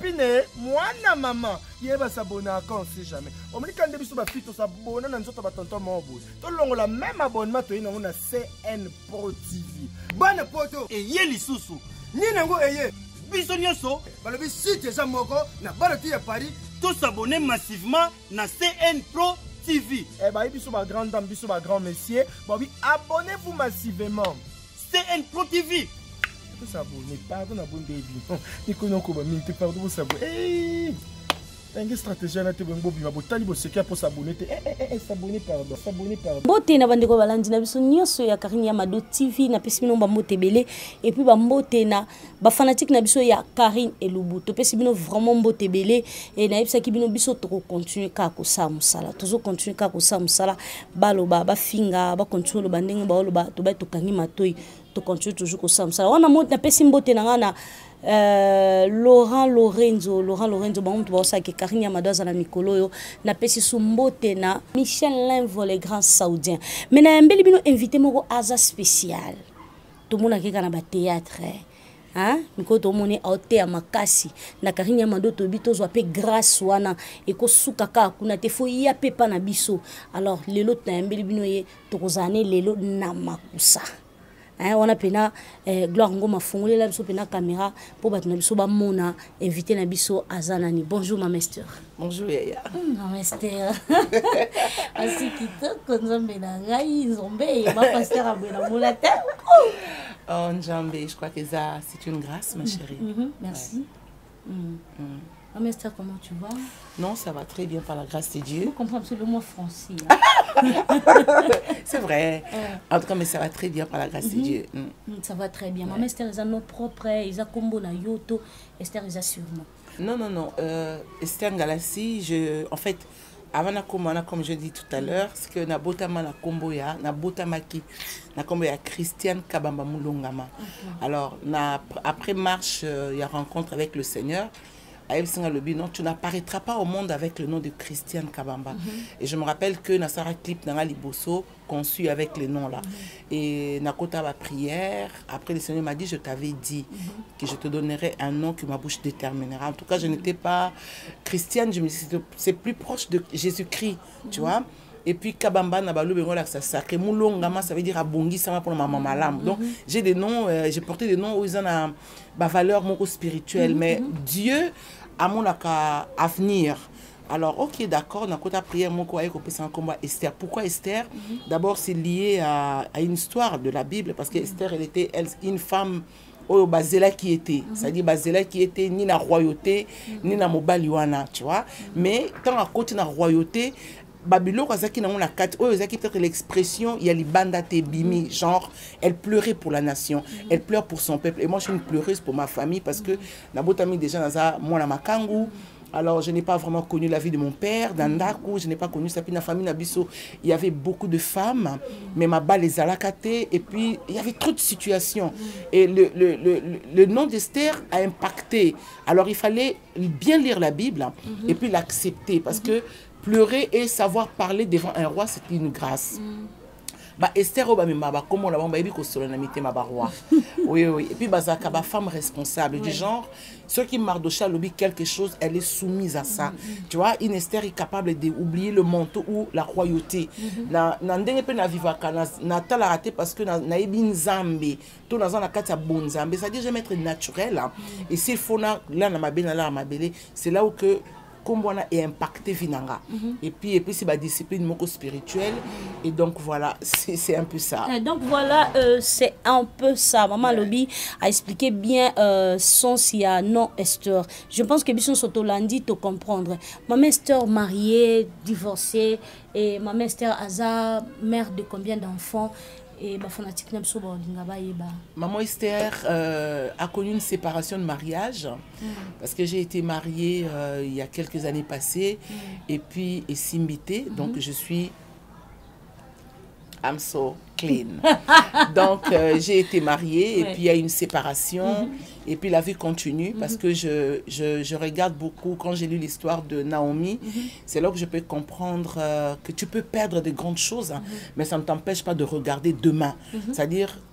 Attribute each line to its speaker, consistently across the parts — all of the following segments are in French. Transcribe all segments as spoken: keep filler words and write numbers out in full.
Speaker 1: Karine, moi na maman, il va s'abonner encore, on sait jamais. On me dit quand biso ba fito s'abonner na nzoto ba tonton mo boy. To longo la même abonnement to ina na C N Pro T V. Bonne poto
Speaker 2: et yé lisusu.
Speaker 1: Ni nango eye.
Speaker 2: Biso nyonso,
Speaker 1: balobi site za moko na barati ya Paris,
Speaker 2: tous s'abonner massivement na C N Pro T V.
Speaker 1: Eh bah biso ba grande dame, biso ba grand monsieur, bobi abonnez-vous massivement.
Speaker 2: C N Pro T V.
Speaker 1: Tout s'abonner, pardon na bon baby. Ni kono ko ba minute pardon vous s'abonner. Eh une stratégie na te bongo bima botali bo secret pour s'abonner. Eh eh eh s'abonner pardon, s'abonner pardon.
Speaker 3: Bote na bandeko balandi na biso nyonso ya Karine Yamado T V na pesi bino mbote belé et puis ba mbote na ba fanatique na biso ya Karine Elubu. To pesi bino vraiment mbote belé et na yebisa ki bino biso to continuer ka ko sa musala. Toujours continuer ka ko sa musala baloba ba finga ba continuer lo bandenge ba lo ba to ba to kangi matoi to continuer toujours ko sa musala. Wana mo na pesi mbote na ngana Euh, Laurent Lorenzo, Laurent Lorenzo, bon, tu vois ça que Karine Yamado za na mikolo yo na pesi sumbote na Michel Linvo les grands saoudiens. Mais na mbeli bino invité moko aza spécial. Tout le monde a keka na ba théâtre. Hein? Miko to moni aote makasi na Karine Yamado to bito zo pe grâce wana e ko suka ka kuna te fo ya pepa na biso. Alors lelo na mbeli bino ye to kozane lelo na makusa. Hein, on a pena eh, Gloire Ngoma fongole la biso pena caméra pour battre na biso ba mona invité na biso azanani. Bonjour ma master.
Speaker 4: Bonjour Yaya.
Speaker 3: Ma master. Asi kitoko nzambe na ngai nzombe ma pasteur abena molata.
Speaker 4: Oh Nzambe, je crois que ça c'est une grâce ma chérie.
Speaker 3: Mm -hmm, merci. Ouais. Mm. Mm. Ma master, comment tu vas?
Speaker 4: Non, ça va très bien par la grâce de Dieu.
Speaker 3: Je comprends absolument français.
Speaker 4: C'est vrai. Ouais. En tout cas, mais ça va très bien par la grâce mm -hmm. de Dieu. Mm.
Speaker 3: Ça va très bien. Ouais. Ma Esther, ils ont nos propres, ils ont combo na yoto. Esther, ils ont sûrement.
Speaker 4: Non, non, non. Euh, Esther Ngalassi, je, en fait, avant na komana, comme je dis tout à l'heure, c'est que na botama na kombo ya, na botamaki, na kombo ya Christiane Kabamba Mulongama. Okay. Alors, na, après marche, il euh, y a rencontre avec le Seigneur. Non, tu n'apparaîtras pas au monde avec le nom de Christiane Kabamba. Mm-hmm. Et je me rappelle que Nassara Clip Nanga Liboso conçu avec les noms là. Mm-hmm. Et Nakota va prière. Après le Seigneur m'a dit, je t'avais dit mm-hmm. que je te donnerais un nom que ma bouche déterminera. En tout cas, je n'étais pas chrétienne. Je me dis, c'est plus proche de Jésus-Christ, mm-hmm. tu vois. Et puis Kabamba Nabalou Bengola, ça sacré Moulongama, ça veut dire Abongi, ça va pour ma maman malam. Donc j'ai des noms, euh, j'ai porté des noms où ils ont ma valeur mon spirituelle. Mm-hmm. Mais Dieu a mon avenir. Alors ok d'accord, on a côté prière mon quoi un combat Esther. Pourquoi Esther? Mm-hmm. D'abord c'est lié à, à une histoire de la Bible parce que mm-hmm. Esther elle était elle, une femme oh Bazela qui était, mm-hmm. c'est-à-dire Bazela qui était ni la royauté mm-hmm. ni la mobaliwana, tu vois. Mm-hmm. Mais tant à côté de la royauté Babylone, peut-être l'expression, il y a les bandes bimi, genre, elle pleurait pour la nation, mm-hmm. elle pleure pour son peuple. Et moi, je suis une pleureuse pour ma famille parce que Nabotami déjà dans moi, la Makangu. Alors, je n'ai pas vraiment connu la vie de mon père, d'Andaku, je n'ai pas connu sa famille Nabiso. Il y avait beaucoup de femmes, mais ma balle les alakaté, et puis il y avait trop de situations. Et le, le, le, le nom d'Esther a impacté. Alors, il fallait bien lire la Bible mm-hmm. et puis l'accepter parce mm-hmm. que pleurer et savoir parler devant un roi, c'était une grâce. Mm. Bah Esther Obamimaba, comme on l'a dit, baby solennité ma roi. Oui oui. Et puis bazaka ba femme responsable oui. Du genre ceux qui Mardocha lobby quelque chose, elle est soumise à ça. Mm-hmm. Tu vois, une Esther est capable d'oublier le manteau ou la royauté. Na na ndenge pe na vivaka na na tala raté parce que na na ebin zambe. To na za na kati ya bon zambe, c'est-à-dire je mettre naturel. Hein. Mm-hmm. Et s'il faut na là na mabena là ma belle, c'est là où que comme on a impacté Vinanga. Mm-hmm. Et puis, et puis c'est ma discipline mon spirituelle. Mm-hmm. Et donc voilà, c'est un peu ça.
Speaker 3: Et donc voilà, euh, c'est un peu ça. Maman ouais. Lobby a expliqué bien euh, son s'il y a non Esther. Je pense que Bisson Sotolandi te comprendre. Maman Esther mariée, divorcée, et maman Esther Aza, mère de combien d'enfants? Et ma fanatique
Speaker 4: Maman Esther euh, a connu une séparation de mariage mm. parce que j'ai été mariée euh, il y a quelques années passées mm. et puis et simbité mm-hmm. donc je suis I'm so clean. Donc euh, j'ai été mariée ouais. et puis il y a une séparation mm-hmm. et puis la vie continue mm-hmm. parce que je, je, je regarde beaucoup quand j'ai lu l'histoire de Naomi, mm-hmm. c'est là que je peux comprendre euh, que tu peux perdre de grandes choses hein, mm-hmm. mais ça ne t'empêche pas de regarder demain. Mm-hmm. C'est-à-dire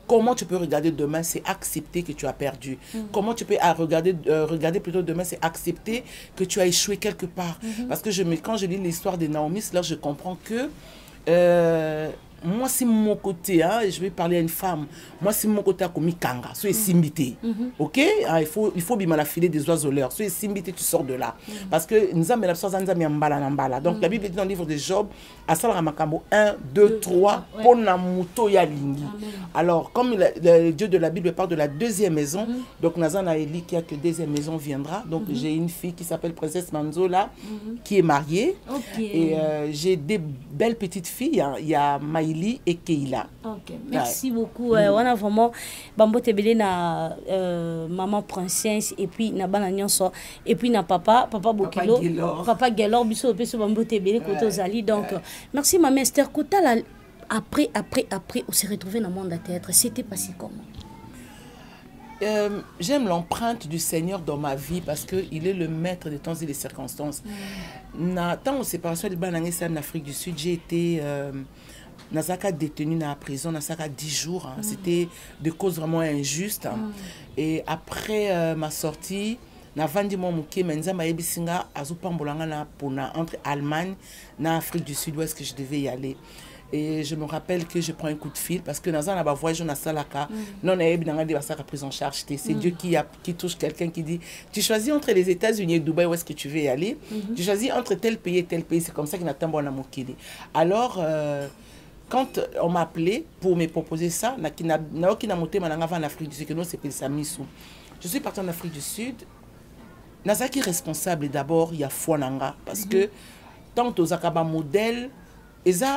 Speaker 4: Comment tu peux regarder demain, c'est accepter que tu as perdu. Mm. Comment tu peux à regarder, euh, regarder plutôt demain, c'est accepter que tu as échoué quelque part. Mm-hmm. Parce que je me, quand je lis l'histoire de Naomi, là, je comprends que euh, moi, c'est mon côté, hein, je vais parler à une femme, moi, c'est mon côté à Komikanga, c'est simbité. Ok? Ah, il faut, il faut bien la filer des oiseaux l'heure. C'est simbité, tu sors de là. Mm -hmm. Parce que nous avons la mbala. Donc, mm -hmm. la Bible dit dans le livre de Job, à Salamakambo un, deux, trois, pour Namuto Yalingi. Alors, comme le, le Dieu de la Bible parle de la deuxième maison, mm -hmm. donc, Nazan a élu qu'il y a que deuxième maison viendra. Donc, mm -hmm. j'ai une fille qui s'appelle Princesse Manzola, mm -hmm. qui est mariée. Okay. Et euh, j'ai des belles petites filles. Hein. Il y a Maïli et Keila.
Speaker 3: Ok, merci ouais. beaucoup. Mm -hmm. euh, on a vraiment Bambo Tebele na euh, maman princesse et puis na bana nyonso et puis na papa papa Bokilo papa Gelor biso peso Bambo Tebele côté aux Ali. Donc ouais. merci maman Esther Kota la après après après on s'est retrouvé dans le monde de théâtre. C'était passé comment?
Speaker 4: Euh, j'aime l'empreinte du Seigneur dans ma vie parce qu'il est le maître des temps et des circonstances. Mm. Na tant aux séparations de Banangé en Afrique du Sud, j'ai été euh, Nazaka détenu dans la prison, Nazaka dix jours. Hein. Mm. C'était de causes vraiment injustes. Hein. Mm. Et après euh, ma sortie, na vandi mo muke menza mayebi singa azupambolanga na pona entre Allemagne na Afrique du Sud-Ouest que je devais y aller. Et je me rappelle que je prends un coup de fil parce que dans un voyage on a salaka non a prise en charge. C'est Dieu qui a qui touche quelqu'un qui dit tu choisis entre les États-Unis et Dubaï, où est-ce que tu veux y aller? Mm -hmm. Tu choisis entre tel pays et tel pays. C'est comme ça qu'il n'attend pas na mokili. Alors euh, quand on m'a appelé pour me proposer ça, na na qui na monté mananga en Afrique du Sud que non c'est Samisu. Je suis parti en Afrique du Sud. Nazaki responsable d'abord il y a Fouananga parce mm -hmm. que tant aux akaba modèle eza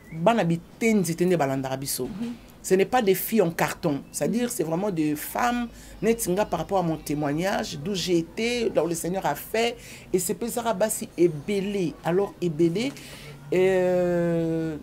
Speaker 4: ce n'est pas des filles en carton, c'est-à-dire c'est vraiment des femmes par rapport à mon témoignage d'où j'ai été, là où le Seigneur a fait, et c'est Pesara Bassi ébélé. Alors ébélé, euh,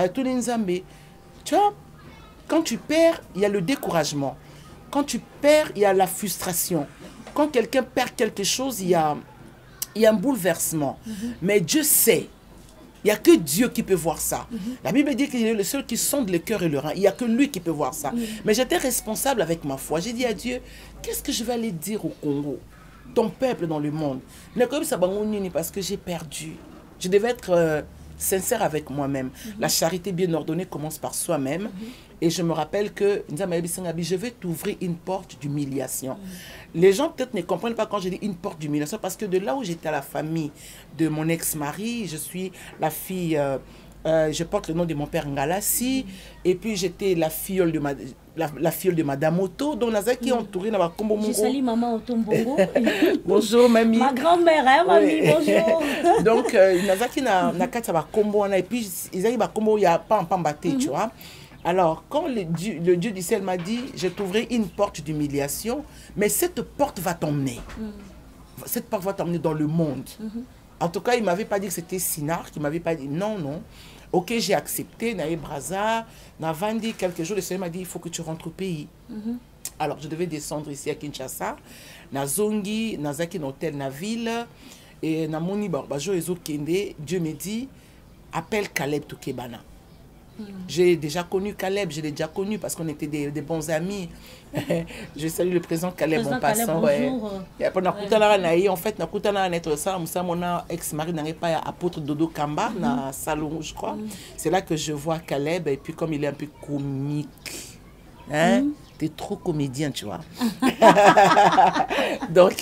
Speaker 4: tu vois, quand tu perds, il y a le découragement. Quand tu perds, il y a la frustration. Quand quelqu'un perd quelque chose, il y a, il y a un bouleversement. Mm-hmm. Mais Dieu sait. Il n'y a que Dieu qui peut voir ça. Mm-hmm. La Bible dit qu'il est le seul qui sonde le cœur et le rein. Il n'y a que lui qui peut voir ça. Mm-hmm. Mais j'étais responsable avec ma foi. J'ai dit à Dieu, qu'est-ce que je vais aller dire au Congo, ton peuple dans le monde? Parce que j'ai perdu. Je devais être euh, sincère avec moi-même. Mm-hmm. La charité bien ordonnée commence par soi-même. Mm-hmm. Et je me rappelle que je vais t'ouvrir une porte d'humiliation. Mm-hmm. Les gens peut-être ne comprennent pas quand je dis une porte d'humiliation parce que de là où j'étais à la famille de mon ex-mari, je suis la fille, euh, euh, je porte le nom de mon père Ngalassi, mm-hmm. et puis j'étais la filleule de ma, la, la filleule de Madame Otto, dont Nazaki qui est entourée dans ma combo.
Speaker 3: Je salue maman Otto Mbongo.
Speaker 4: Bonjour mamie.
Speaker 3: Ma grand-mère, hein, mamie, oui. Bonjour.
Speaker 4: Donc Nazaki na na kata ba combo et puis ils avaient ba combo il y a pas en pambaté, tu vois. Alors, quand le Dieu, le Dieu du ciel m'a dit, je t'ouvrirai une porte d'humiliation, mais cette porte va t'emmener. Mm. Cette porte va t'emmener dans le monde. Mm-hmm. En tout cas, il ne m'avait pas dit que c'était Sinar, il ne m'avait pas dit non, non. Ok, j'ai accepté, Naïe Braza, Navandi, quelques jours, le Seigneur m'a dit, il faut que tu rentres au pays. Mm-hmm. Alors, je devais descendre ici à Kinshasa, Nazongi, Nazaki, hôtel, na ville, et Namoni, Barbajo, Ezo Kende, Dieu me dit, appelle Caleb Toukebana. Mm. J'ai déjà connu Caleb, je l'ai déjà connu parce qu'on était des, des bons amis. Je salue le président Caleb en passant. Ouais. En fait, mon ex-mari n'arrive pas à apôtre Dodo Kamba, mm -hmm. dans salon, je crois. Mm. C'est là que je vois Caleb et puis comme il est un peu comique, hein, mm. t'es trop comédien, tu vois. Donc,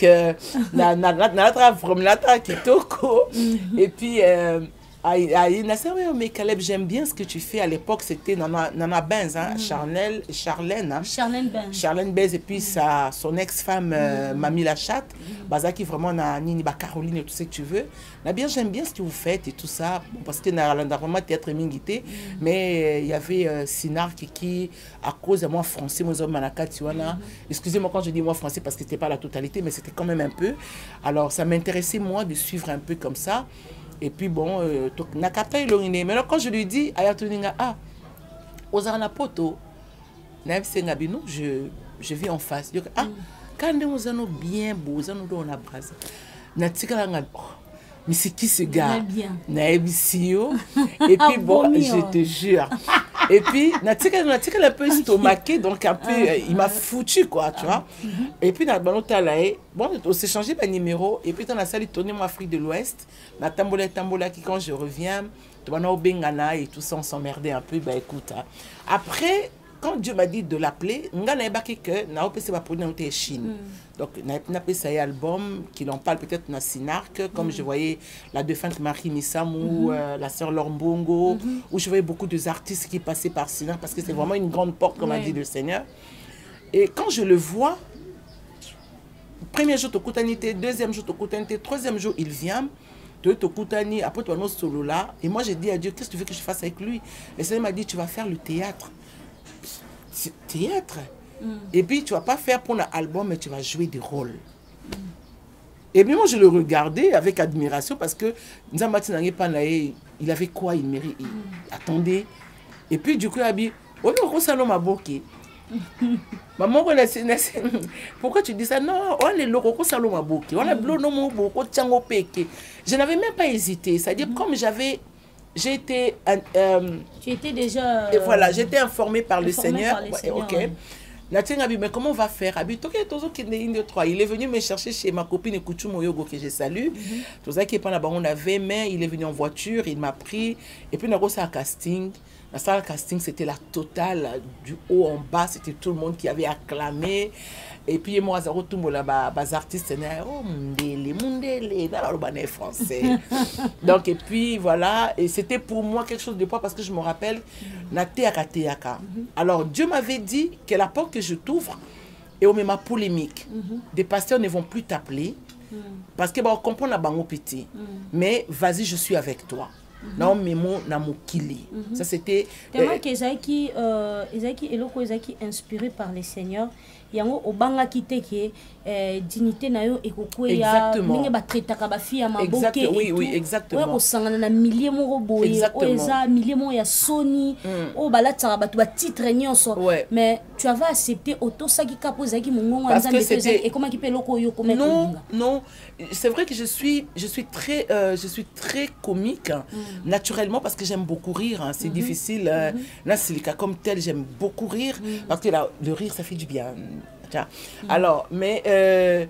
Speaker 4: et puis. Euh, mais Caleb, j'aime bien ce que tu fais. À l'époque, c'était Nana, Nana Benz, hein, mm. Charnel, Charlène. Hein.
Speaker 3: Charlène Benz.
Speaker 4: Charlène Benz, et puis mm. sa, son ex-femme, mm. euh, Mamie Lachatte. Mm. Bazaki, vraiment, na Nini, ba Caroline et tout ce que tu veux. Bien, j'aime bien ce que vous faites et tout ça. Bon, parce que na vraiment théâtre mingité. Mm. Mais il euh, y avait euh, Sinar qui, qui, à cause de moi français, moi, Manaka, tu vois, là. Excusez-moi quand je dis moi français parce que c'était pas la totalité, mais c'était quand même un peu. Alors, ça m'intéressait, moi, de suivre un peu comme ça. Et puis bon, euh, mais alors quand je lui dis, ah, Ozarana Poto, je, je vis en face. Ah, quand nous allons bien beau, nous allons dans la base. Mais c'est qui ce gars? Et puis bon, je te jure. Et puis, Natika un peu estomaqué, donc un peu, euh, il m'a foutu, quoi, tu vois. Et puis, dans le bon, on s'est changé de numéro. Et puis, dans la salle, il tournait mon Afrique de l'Ouest. Na tambola, tambola, qui, quand je reviens, au Bengana et tout ça, on s'emmerdait un peu. Bah, écoute, hein. Après, quand Dieu m'a dit de l'appeler, nga na ebaki que na opé va produire en Chine. Donc na appelé ça album qu'il en parle peut-être na Sinark comme mm. je voyais la défunte Marie Missam ou mm. euh, la sœur Lorbongo mm-hmm. où je voyais beaucoup d'artistes qui passaient par Sinark parce que c'est vraiment une grande porte comme ouais. a dit le Seigneur. Et quand je le vois, premier jour Tokutanité, deuxième jour Tokutanité, troisième jour il vient Tokutani, après toi nos solo là et moi j'ai dit à Dieu qu'est-ce que tu veux que je fasse avec lui? Le Seigneur m'a dit tu vas faire le théâtre. Théâtre. Mm. Et puis, tu vas pas faire pour un album, mais tu vas jouer des rôles. Mm. Et puis, moi, je le regardais avec admiration parce que il avait quoi? Il mérite. Mm. Attendez. Et puis, du coup, il a dit, oh non, salon m'a boqué. Maman, pourquoi tu dis ça? Non, on est le salon m'a boqué. On a bleu non mon boko, tchango peke. Je n'avais même pas hésité. C'est-à-dire, mm. comme j'avais. J'ai été... Euh,
Speaker 3: tu étais déjà...
Speaker 4: Et voilà, j'étais informée par le Seigneur.
Speaker 3: Par les ouais, Seigneurs,
Speaker 4: ok. Ouais. Mais comment on va faire? Il est venu me chercher chez ma copine Kuchu Moyogo que je salue. Tout ça qui est pas là-bas, on avait, mais il est venu en voiture, il m'a pris. Et puis, on a reçu un casting. La salle casting, c'était la totale, du haut en bas, c'était tout le monde qui avait acclamé. Et puis moi, je retourne là-bas, les artistes, oh, Mundele, Mundele, dans le français. Donc, et puis voilà, et c'était pour moi quelque chose de poids parce que je me rappelle, na teaka teaka. Alors, Dieu m'avait dit que la porte que je t'ouvre, et on met ma polémique. Des pasteurs ne vont plus t'appeler parce que, bon, on comprend la bango petit. Mais vas-y, je suis avec toi. Non, mais mon namokili. Ça, c'était.
Speaker 3: Tellement que Ezaki, euh, Ezaki, Eloko Ezaki, inspiré par les seigneurs. Yango obanga kiteke dignité na yo ekoko ya ninge ba traitaka ba fille ya maboke
Speaker 4: et oui oui exactement
Speaker 3: o sangana na millier moko boye o eza millier mo ya Sony o balataka batu ba titre nyonso mais tu avais accepté auto saki kapo zaki mongongo nzambe et comment qui peut loko yo comme
Speaker 4: non non c'est vrai que je suis je suis très euh, je suis très comique hein, mm. naturellement parce que j'aime beaucoup rire hein, c'est mm -hmm. difficile euh, mm -hmm. là c'est le cas comme tel j'aime beaucoup rire mm. parce que là, le rire ça fait du bien. Mm. Alors, mais euh,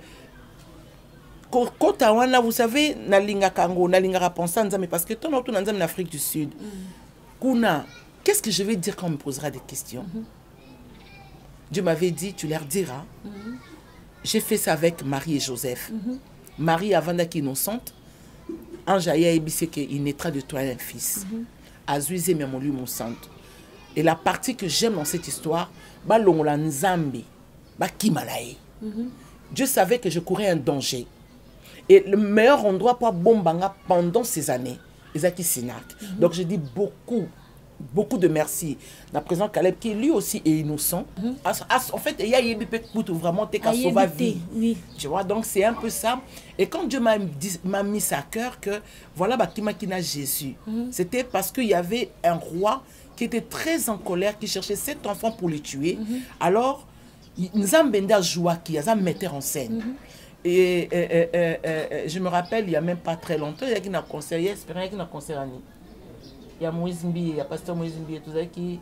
Speaker 4: vous savez, nalinga kango, nalinga penser mais parce que ton auto en Afrique du Sud. Kuna, qu'est-ce que je vais dire quand on me posera des questions? Mm -hmm. Dieu m'avait dit, tu leur diras. Mm -hmm. J'ai fait ça avec Marie et Joseph. Mm -hmm. Marie, avant d'être innocente, Anjaya Ebissé qu'il naîtra de toi un fils. Azuizé Memolu mon sainte. Et la partie que j'aime dans cette histoire, bah l'ongola nzambi. Mm-hmm. Dieu savait que je courais un danger. Et le meilleur endroit pour Bombanga pendant ces années, Ezaki Sinak. Mm-hmm. Donc je dis beaucoup, beaucoup de merci. La président Caleb, qui lui aussi est innocent. Mm-hmm. as, as, en fait, il y a vraiment des cas sauver vie. Oui. Tu vois, donc c'est un peu ça. Et quand Dieu m'a mis à cœur que voilà, Bakimakina Jésus, mm-hmm. c'était parce qu'il y avait un roi qui était très en colère, qui cherchait sept enfants pour les tuer. Mm-hmm. Alors, Nzambenda Jouaki, il y a un metteur en scène. Mm-hmm. Et, et, et, et, et je me rappelle, il n'y a même pas très longtemps, il y a qui a concert, il y a Espérant qui a concert à Ni. Il y a Moïse Mbi, il y a Pasteur Moïse Mbi, tout ça qui.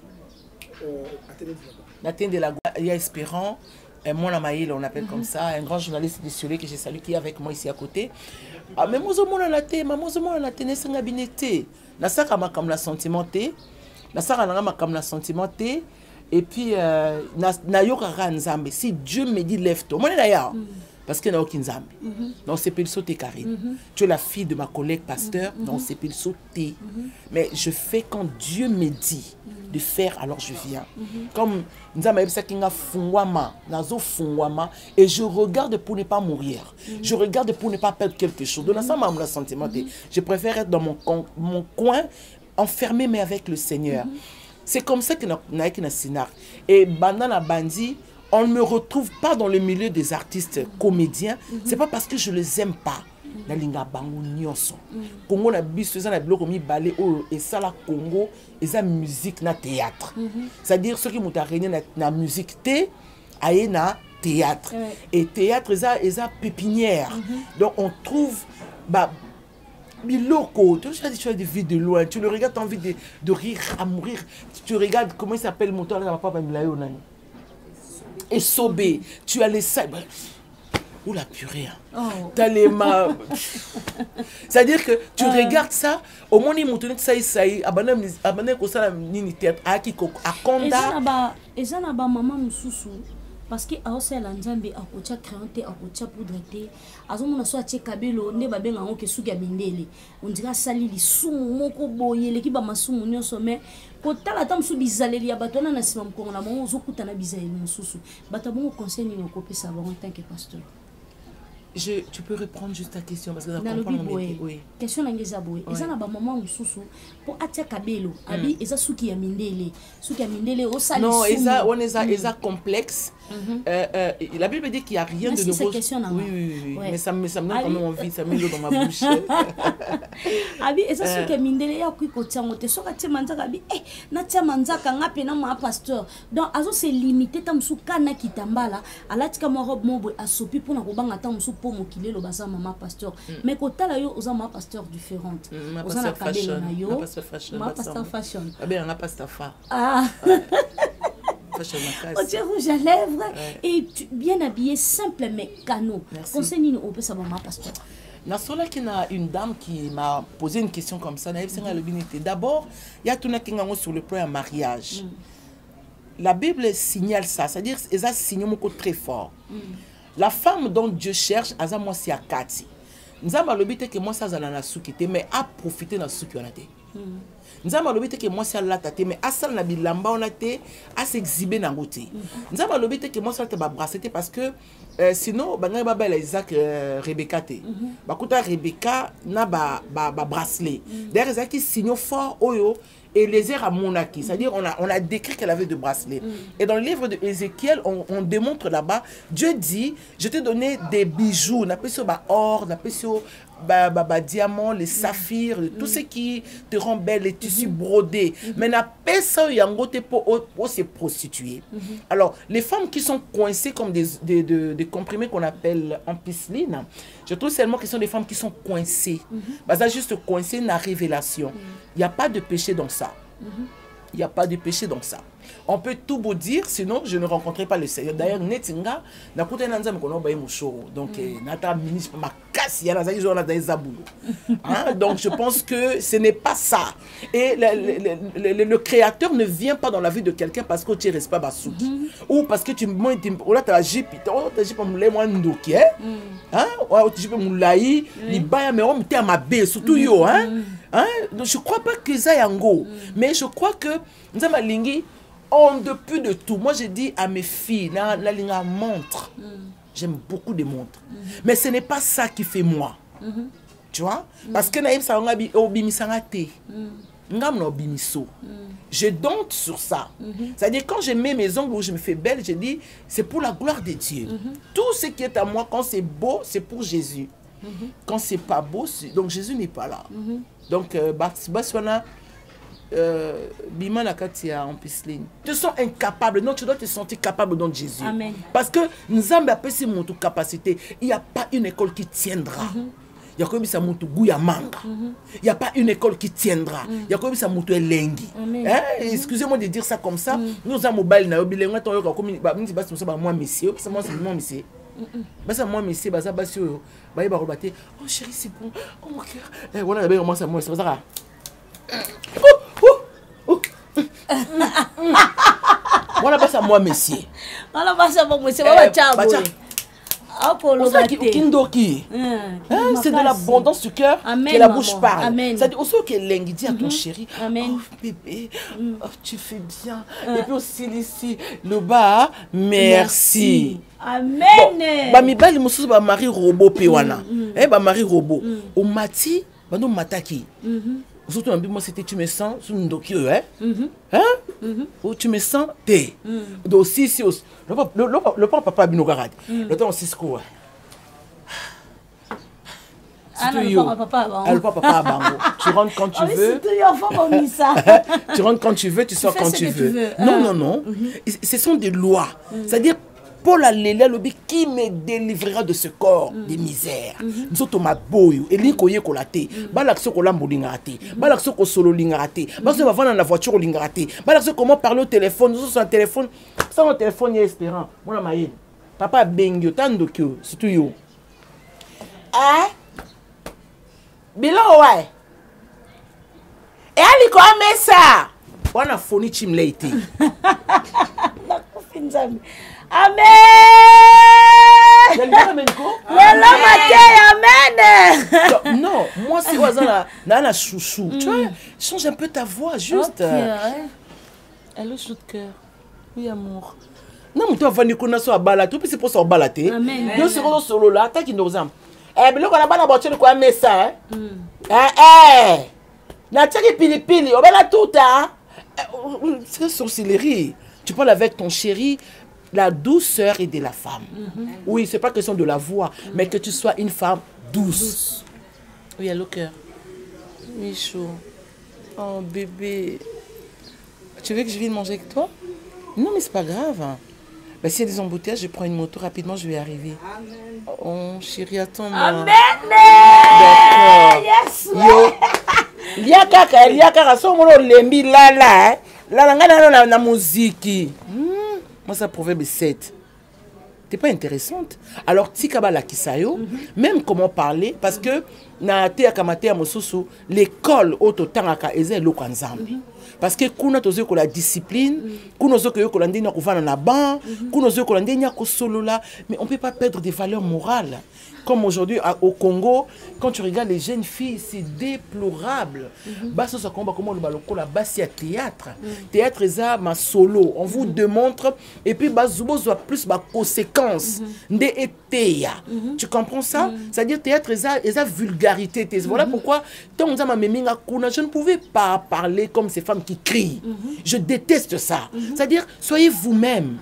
Speaker 4: Nathalie de la il y a Espérant, mon amaïl, on appelle mm-hmm. comme ça, un grand journaliste de Sulé que j'ai salué qui est avec moi ici à côté. Ah, mais moi, je suis là, mais moi, je suis là, je suis là, je suis là, comme la sentimenté, je suis là, comme la sentimenté. Et puis, euh, si Dieu me dit lève-toi, moi, je parce qu'il n'y a aucun Nzambe. Donc, c'est pour sauter Karine. Mm -hmm. Tu es la fille de ma collègue pasteur, mm -hmm. donc c'est pour sauter. Mm -hmm. Mais je fais quand Dieu me dit mm -hmm. de faire, alors je viens. Mm -hmm. Comme Nzambe Kinga Fungwama, Nazo Fungwama, et je regarde pour ne pas mourir. Mm -hmm. Je regarde pour ne pas perdre quelque chose. De l'ensemble, mm -hmm. sentiment, mm -hmm. je préfère être dans mon, mon coin, enfermé, mais avec le Seigneur. Mm -hmm. C'est comme ça que nous avons. Et Bandana Bandi, on ne me retrouve pas dans le milieu des artistes comédiens. Mm-hmm. C'est pas parce que je les aime pas. Na linga bango nyonso. Congo na biso ça na biloko mi balé et ça la Congo et ça musique na théâtre. C'est-à-dire ceux qui m'ont arrêté na, na musique té aye na théâtre. Et théâtre ça ça pépinière. Donc on trouve bah Biloko, tu as des vues de loin, tu le regardes, tu as envie de, de rire, à mourir. Tu regardes, comment il s'appelle, mon tour, là, papa, et Sobé, tu as les sacs. Ou la purée. Hein. Oh. T'as les mains. C'est-à-dire que tu euh... regardes ça, au moins il montre que ça, ça y est, abandonné comme ça, ni théâtre, à qui, à Konda.
Speaker 3: Et ça, là, maman, nous sous parce que a aussi la nzambe a kocha créante a kocha poudreté azomo na so atie kabelo ne ba benga ngo ke suka bindele on dira sali li sumu moko boyele ki ba masumu nyonso mais ko tala tam su bizaleli ya batona na sima mkongo na mo zokuta na bizaleli mususu batabongo conseil ni ko pesa ba en tant que pasteur.
Speaker 4: Je, tu peux reprendre juste ta question parce que
Speaker 3: dans le oui. oui. Question n'engeza boy. Et ça na ba maman mususu pour atia kabelo abi eza suki ya mindele suki ya mindele o sali.
Speaker 4: Non, eza on eza eza complexe. Mm-hmm. euh, euh, la Bible dit qu'il n'y a rien mais de nouveau. Oui, oui, oui. Ouais. Mais ça me, ça me donne quand même envie, ça me met l'eau dans ma bouche.
Speaker 3: Abi, et ça c'est que mindele ya kui kotia ngote so katia manzaka abi eh na tia manzaka ngape na ma pasteur. Donc azo c'est limité tam su kana kitambala alatika mo robe mo boy asopi pour na kobanga tam su po mokile lo baza mama pasteur. Mais kotala yo oza ma pasteur différente.
Speaker 4: Oza na kabelo na yo.
Speaker 3: Ma pasteur fashion.
Speaker 4: Abi na pasteur fa.
Speaker 3: Ah. On tient rouge à lèvres ouais. Et tu, bien habillé, simple mais canot. Conseil on peut savoir ma pasteur.
Speaker 4: Nasola qui a une dame qui m'a posé une question comme ça. D'abord, il y a tout le monde sur le plan mariage. Mm. La Bible signale ça, c'est-à-dire qu'elle a signé mon côté très fort. Mm. La femme dont Dieu cherche, elle moi c'est Akati. Nous avons l'obité que moi ça dans la soukité, mais à profiter de la soukité. Nous avons l'obité que moi c'est la tête, mais à ça na bilamba on a été à s'exhiber dans côté. Nous avons l'obité que moi ça te brasseté parce que euh, sinon banga baba la Isaac euh, Rebecca te. Ba kuta Rebecca na ba ba, ba bracelet. D'ailleurs Isaac qui signe fort oyo et les airs à Monaki, c'est-à-dire on a on a décrit qu'elle avait de bracelets. Et dans le livre de Ézéchiel, on, on démontre là-bas, Dieu dit, je t'ai donné des bijoux, on appelle ça bah, or, on appelle ça bah, bah, bah, diamants, les saphirs, mm. tout ce qui te rend belle, les tissus mm. brodés. Mm. Mais on appelle ça pour se prostituer. Mm. Alors, les femmes qui sont coincées comme des, des, des, des comprimés qu'on appelle ampicilline, je trouve seulement que ce sont des femmes qui sont coincées. Mm. Bah, ça juste coincé dans la révélation. Il mm. n'y a pas de péché dans ça. Il mm-hmm. n'y a pas de péché dans ça. On peut tout beau dire, sinon je ne rencontrerai pas le Seigneur. D'ailleurs, Netinga, n'a pas été dans un donc nata ministre ma casse, il y a des donc je pense que ce n'est pas ça. Et le, le, le, le, le créateur ne vient pas dans la vie de quelqu'un parce que tu ne restes pas basouki. Mm -hmm. Ou parce que tu me dis, oh là tu as jip, tu as jip pour me moi ndoki, hein, ou tu jip pour me laï, li baya mais on me ma bé, surtout yo, hein, hein. Donc je crois pas que ça yango, mais je crois que nous avons lingi. On de plus de tout. Moi, je dis à mes filles, la, la ligne à montre. Mm. J'aime beaucoup des montres. Mm -hmm. Mais ce n'est pas ça qui fait moi. Mm -hmm. Tu vois? Mm -hmm. Parce que naïm ça on a bimisangate. Ngam no bimiso. Je dompte sur ça. Mm -hmm. C'est-à-dire quand je mets mes ongles où je me fais belle, je dis c'est pour la gloire de Dieu. Mm -hmm. Tout ce qui est à moi quand c'est beau, c'est pour Jésus. Mm -hmm. Quand c'est pas beau, donc Jésus n'est pas là. Mm -hmm. Donc euh, Baswana Euh, Bima Nakatia en piscine. Tu te sens incapable, non, tu dois te sentir capable dans Jésus.
Speaker 3: Amen.
Speaker 4: Parce que nous avons appelé mon capacité. Il n'y a pas une école qui tiendra. Il y a comme ça mon gouya manga. Il n'y a pas une école qui tiendra. Il y a comme ça mon lengi. Excusez-moi de dire ça comme ça. Nous avons mobile na obile ngata yo comme ba mini ba so moi monsieur, c'est moi c'est moi monsieur. Bah ça moi monsieur bah ça ba si yo ba ba robaté. Oh chérie c'est bon. Oh mon cœur. Eh voilà ben comment ça moi c'est ça. Voilà pas ça moi monsieur.
Speaker 3: Voilà pas ça moi monsieur. Voilà tchabo.
Speaker 4: C'est de l'abondance du cœur que la bouche parle. C'est-à-dire aussi que l'engue dit à ton chéri, oh bébé, oh, tu fais bien. Et puis aussi ici, le bas, merci.
Speaker 3: Amen.
Speaker 4: Bah mi bali mususu ba mari robot pe wana. Eh ba mari robot. Au mati, ba no mataki. Surtout en moi c'était tu me sens sur une docu hein hein ou tu me sens té donc si si le le le papa binogarade le temps c'est quoi
Speaker 3: ah non le papa
Speaker 4: ah le papa bango tu rentres quand tu veux tu rentres quand tu veux tu sors quand tu veux non non non ce sont des lois c'est-à-dire Paul a lélé lobi qui me délivrera de ce corps de misère. Nous autres ma boyo et liko ye kolate. Balakso kolambo lingate. Balakso ko solo lingate. Balakso va vendre dans la voiture lingate. Balakso comment parler au téléphone. Nous sur un téléphone. Ça mon téléphone est espérant. Moi maye. Papa bengyo tando kyo surtout yo. Ah. Bilo ouais. Et aliko amesa. Wana foni chimleiti.
Speaker 3: La cofine zami. Amen.
Speaker 4: Amen.
Speaker 3: Amen.
Speaker 4: Non, moi c'est Wazana, Nana chouchou. Tu vois, change un peu ta voix, juste.
Speaker 3: Elle est chaud de cœur. Oui, amour.
Speaker 4: Non, mais toi, Vanny Konaso a balaté, puis c'est pour ça balaté.
Speaker 3: Amen.
Speaker 4: Nous serons solo là, t'as qui nous aime. Eh, mais là, on a pas la voiture de quoi, mais ça, hein. Eh, eh. Na tchaki pili pili, on va la tout, hein. C'est sorcellerie. Tu parles avec ton chéri. La douceur est de la femme. Mm-hmm. Oui, c'est pas question de la voix, mm-hmm. mais que tu sois une femme douce. douce. Oui, à le cœur. Oui, chaud. Oh, bébé. Tu veux que je vienne manger avec toi? Non, mais c'est pas grave. Hein. Ben, s'il y a des embouteillages, je prends une moto rapidement, je vais arriver. Amen. Oh, chérie, attends-moi.
Speaker 3: Amen.
Speaker 4: D'accord.
Speaker 3: Yes.
Speaker 4: Yo. Lia kaka, lia kaka, so mo lembi la la. La la ngana na na musique. Moi, ça proverbe sept. T'es pas intéressante. Alors, Tikaba la Kisayo, même comment parler, parce que na te akamate amosusu, l'école autotangaka eze lokanzambi. Parce que kuna tozo ko la discipline, kuna tozo ko la ndenya ko vana na ban, kuna tozo ko la ndenya ko solo là, mais on peut pas perdre des valeurs morales. Comme aujourd'hui au Congo, quand tu regardes les jeunes filles, c'est déplorable. Basso ça combat comment le baloko la basse à théâtre. Théâtre ça ma solo, on vous démontre et puis bazubo soit plus ma conséquence de eteya. Tu comprends ça? C'est-à-dire théâtre ça et ça vulgarité. Voilà pourquoi tant on ma meminga kuna, je ne pouvais pas parler comme ces femmes qui crient. Je déteste ça. C'est-à-dire soyez vous-même.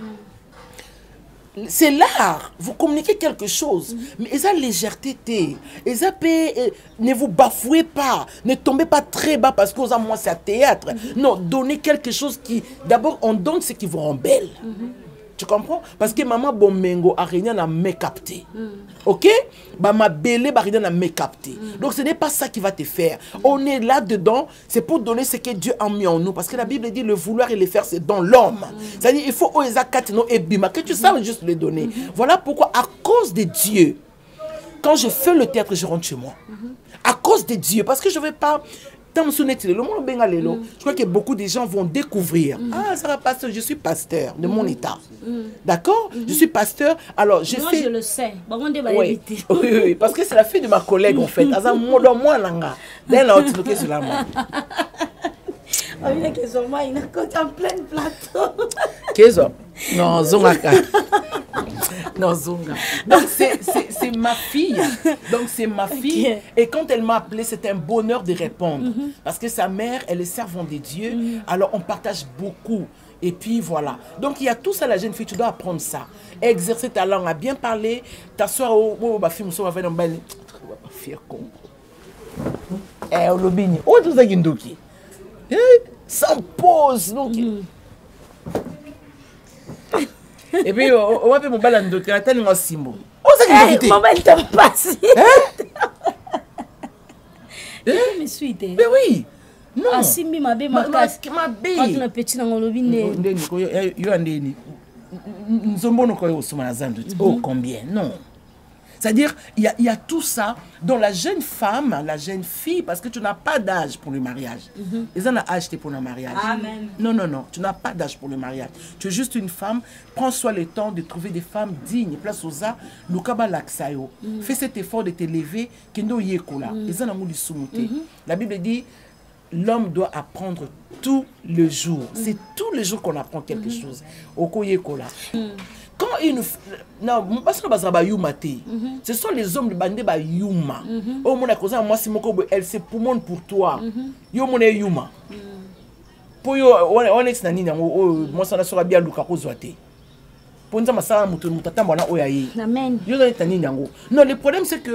Speaker 4: C'est l'art, vous communiquez quelque chose, mais esa légèreté, esa paix, ne vous bafouez pas, ne tombez pas très bas parce que aux moi c'est à théâtre. Non, donnez quelque chose qui, d'abord on donne ce qui vous rend belle. Tu comprends? Parce que maman Bomengo a rien à me capter. Ok? Bah ma belle a rien à me capter. Donc ce n'est pas ça qui va te faire. On est là-dedans, c'est pour donner ce que Dieu a mis en nous. Parce que la Bible dit le vouloir et le faire, c'est dans l'homme. C'est-à-dire il faut que tu saches juste le donner. Voilà pourquoi, à cause de Dieu, quand je fais le théâtre, je rentre chez moi. À cause de Dieu, parce que je ne vais pas... Je crois que beaucoup de gens vont découvrir. Mm. Ah, ça va pasteur, je suis pasteur de mon état. Mm. D'accord? Mm -hmm. Je suis pasteur. Alors, je
Speaker 3: Moi,
Speaker 4: fais...
Speaker 3: je le sais.
Speaker 4: Oui. Oui, oui, oui, parce que c'est la fille de ma collègue, en fait. Moi, langa. D'un autre, c'est sur la main.
Speaker 3: On vient que son moi, il est en plein plateau.
Speaker 4: Qu'est-ce que non, Zongaka. Non, Zonga. Donc, c'est ma fille. Donc, c'est ma fille. Okay. Et quand elle m'a appelé, c'était un bonheur de répondre. Mm-hmm. Parce que sa mère, elle est servante de Dieu. Mm-hmm. Alors, on partage beaucoup. Et puis, voilà. Donc, il y a tout ça, la jeune fille. Tu dois apprendre ça. Exercer ta langue, à bien parler. T'asseoir au... Oh, ma fille, on va faire un bain. Fier con. Eh, au lobini. Oh, tout ça qui est sans pause. Donc... Mm-hmm. Et puis, on va faire mon bal en deux, on va faire Simbo. Oh, c'est qui est
Speaker 3: maman, elle t'a passé. Je me suis dit.
Speaker 4: Mais oui. Non.
Speaker 3: Ah, Simbi, ma belle, ma casse.
Speaker 4: Ma belle.
Speaker 3: Quand on a petit dans le robinet.
Speaker 4: Oh, combien? Non. C'est-à-dire, il y, y a tout ça dans la jeune femme, la jeune fille, parce que tu n'as pas d'âge pour le mariage. Mm-hmm. Ils en ont acheté pour le mariage.
Speaker 3: Amen.
Speaker 4: Non, non, non, tu n'as pas d'âge pour le mariage. Tu es juste une femme. Prends-toi le temps de trouver des femmes dignes. Place aux a, Lukaba Laksayo. Fais cet effort de t'élever. Kendo Yekola. Ils en ont dit. La Bible dit, l'homme doit apprendre tous les jours. Mm. C'est tous les jours qu'on apprend quelque mm. chose. Oko Yekola. Mm. Quand une non parce que bazaba yuma té ce sont les hommes de bandé ba yuma oh mon akoza moi si moko elle se poumonne pour toi yo mon yuma pour yo on est nani ngo moi ça na sera bien luka ko zoate pour nza masala mutu mutata mbona oyaye
Speaker 3: amen
Speaker 4: yo za tani nyango non le problème c'est que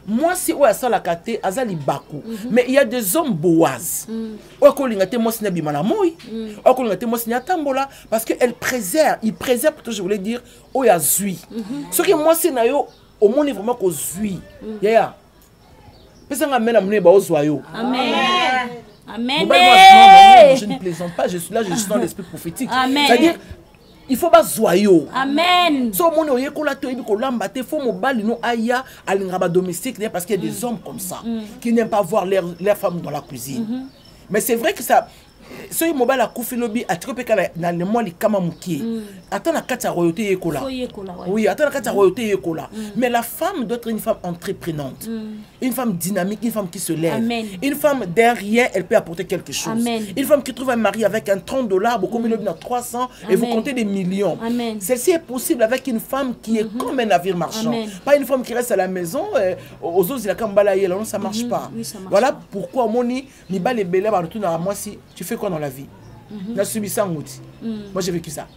Speaker 4: moi si oya sala kate azali baku mais il y a des hommes boaz oya ko lingate moi si na bimana moi oya ko lingate moi si na tambola parce que elle préserve il préserve plutôt je voulais dire oya zui ce que moi si na yo au monde vraiment ko zui ya ya pesa nga mena mune ba ozwa yo
Speaker 3: amen amen
Speaker 4: je ne plaisante pas je suis là je suis dans l'esprit prophétique
Speaker 3: amen
Speaker 4: c'est-à-dire il faut pas zoyo.
Speaker 3: Amen.
Speaker 4: So mon oye ko la to ibi ko lambate faut mobali no aya alingaba domestique parce qu'il y a des hommes comme ça qui n'aiment pas voir leurs leurs femmes dans la cuisine. Mais c'est vrai que ça so mobile a kufi lobi a tropeka na le moi li kama mukie. Attends la kata royauté ekola. Oui, attends la kata royauté ekola. Mais la femme doit être une femme entreprenante. Une femme dynamique, une femme qui se lève.
Speaker 3: Amen.
Speaker 4: Une femme derrière, elle peut apporter quelque chose.
Speaker 3: Amen.
Speaker 4: Une femme qui trouve un mari avec un trente dollars, beaucoup mieux dans trois cents et vous comptez des millions. Celle-ci est possible avec une femme qui est mm -hmm. comme un navire marchand. Amen. Pas une femme qui reste à la maison, euh, aux autres, il a comme balayer, non, ça marche mm -hmm. pas. Oui, ça marche voilà pas. Pourquoi Moni, ni bas les belles, retourne à moi si tu fais quoi dans la vie? Mm -hmm. subi ça, mm -hmm. Moi j'ai vécu ça.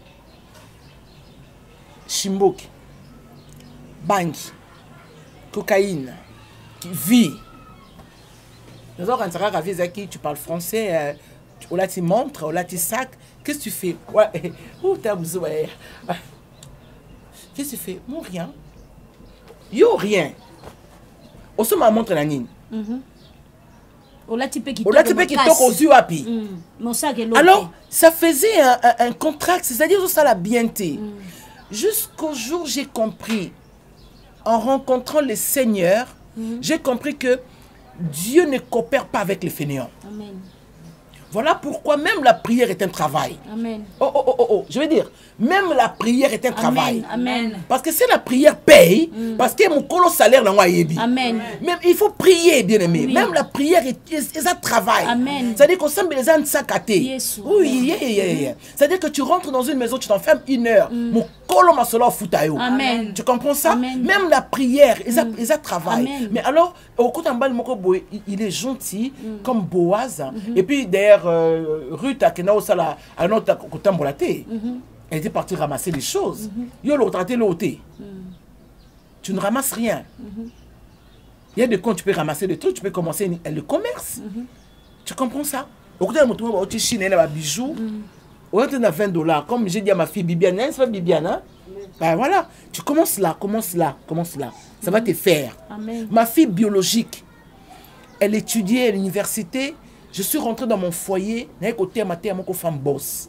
Speaker 4: Chimbok, bank, cocaïne, vie. Quand tu parles français, euh, tu, là tu montres, là tu sacs, qu'est-ce que tu fais? Ouais, oh t'as besoin. Qu'est-ce que tu fais? Moi rien. Yo rien. On se m'a montré la nine. Alors, ça faisait un, un, un contrat, c'est-à-dire ça la bienté. Mm. Jusqu'au jour j'ai compris, en rencontrant le Seigneur, mm. j'ai compris que Dieu ne coopère pas avec les fainéants. Amen. Voilà pourquoi même la prière est un travail. Amen. Oh, oh, oh, oh, je veux dire, même la prière est un travail.
Speaker 3: Amen.
Speaker 4: Parce que si la prière paye, mm. parce que mon colo salaire dans Amen. Même il faut prier, bien aimé. Oui. Même la prière est, est, est un travail. C'est-à-dire qu'on semble les ânes saccatés. Yes. Oui, yeah, yeah, yeah. C'est-à-dire que tu rentres dans une maison, tu t'enfermes une heure. Mm. Mon colo ma solo foutayo. Amen. Tu comprends ça? Amen. Même la prière, ils a, mm. ils a travail. Amen. Mais alors, au côté en bas, il est gentil, mm. comme Boaz. Mm-hmm. Et puis d'ailleurs, Euh, Ruth a sala un autre côté mbolaté. Elle était partie ramasser les choses. Yo l'autre traité l'autre. Tu ne ramasses rien. Il y a des comptes, tu peux ramasser des trucs, tu peux commencer le commerce. Tu comprends ça? Au côté de mon tour, tu chines là bijoux. Au côté de vingt dollars, comme j'ai dit à ma fille Bibiane, c'est pas Bibiane, hein? Ben voilà, tu commences là, commence là, commence là. Ça va te faire. Amen. Ma fille biologique, elle étudiait à l'université. Je suis rentré dans mon foyer, mon femme boss.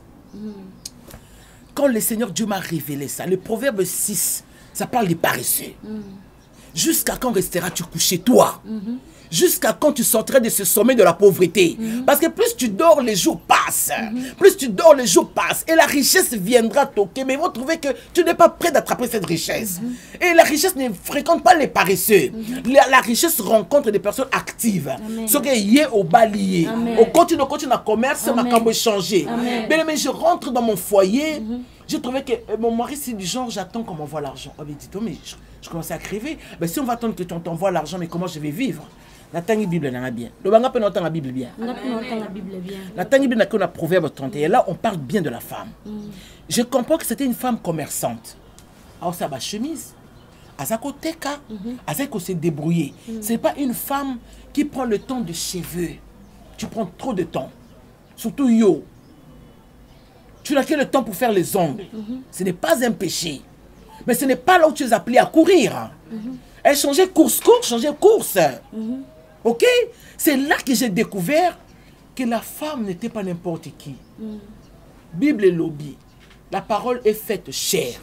Speaker 4: Quand le Seigneur Dieu m'a révélé ça, le proverbe six, ça parle des paresseux. Mm. Jusqu'à quand resteras-tu couché, toi? Mm-hmm. Jusqu'à quand tu sortiras de ce sommet de la pauvreté? Mm-hmm. Parce que plus tu dors, les jours passent. Mm-hmm. Plus tu dors, les jours passent. Et la richesse viendra toquer. Mais ils vont trouver que tu n'es pas prêt d'attraper cette richesse. Mm-hmm. Et la richesse ne fréquente pas les paresseux. Mm-hmm. la, la richesse rencontre des personnes actives. Ce qui est lié au balier. On continue, on continue à commerce, ma cambo changer. Mais, mais je rentre dans mon foyer. Mm-hmm. J'ai trouvé que euh, mon mari, c'est du genre, j'attends qu'on m'envoie l'argent. Oh, mais dis-toi, mais je, je commençais à crever. Mais si on va attendre que tu t'envoies l'argent, mais comment je vais vivre? La tangi Bible n'a bien. Le banga peut entendre la Bible bien. La tangi Bible n'a qu'un proverbe trente et un. Et là, on parle bien de la femme. Mm. Je comprends que c'était une femme commerçante. Alors, ça va chemise. À sa côté, à sa côté, se débrouiller. Mm. Ce n'est pas une femme qui prend le temps de cheveux. Tu prends trop de temps. Surtout yo. Tu n'as que le temps pour faire les ongles. Mm-hmm. Ce n'est pas un péché. Mais ce n'est pas là où tu es appelé à courir. Mm-hmm. Elle changeait course, course, changeait course. Mm-hmm. Ok? C'est là que j'ai découvert que la femme n'était pas n'importe qui. Mm. Bible et lobby. La parole est faite chère.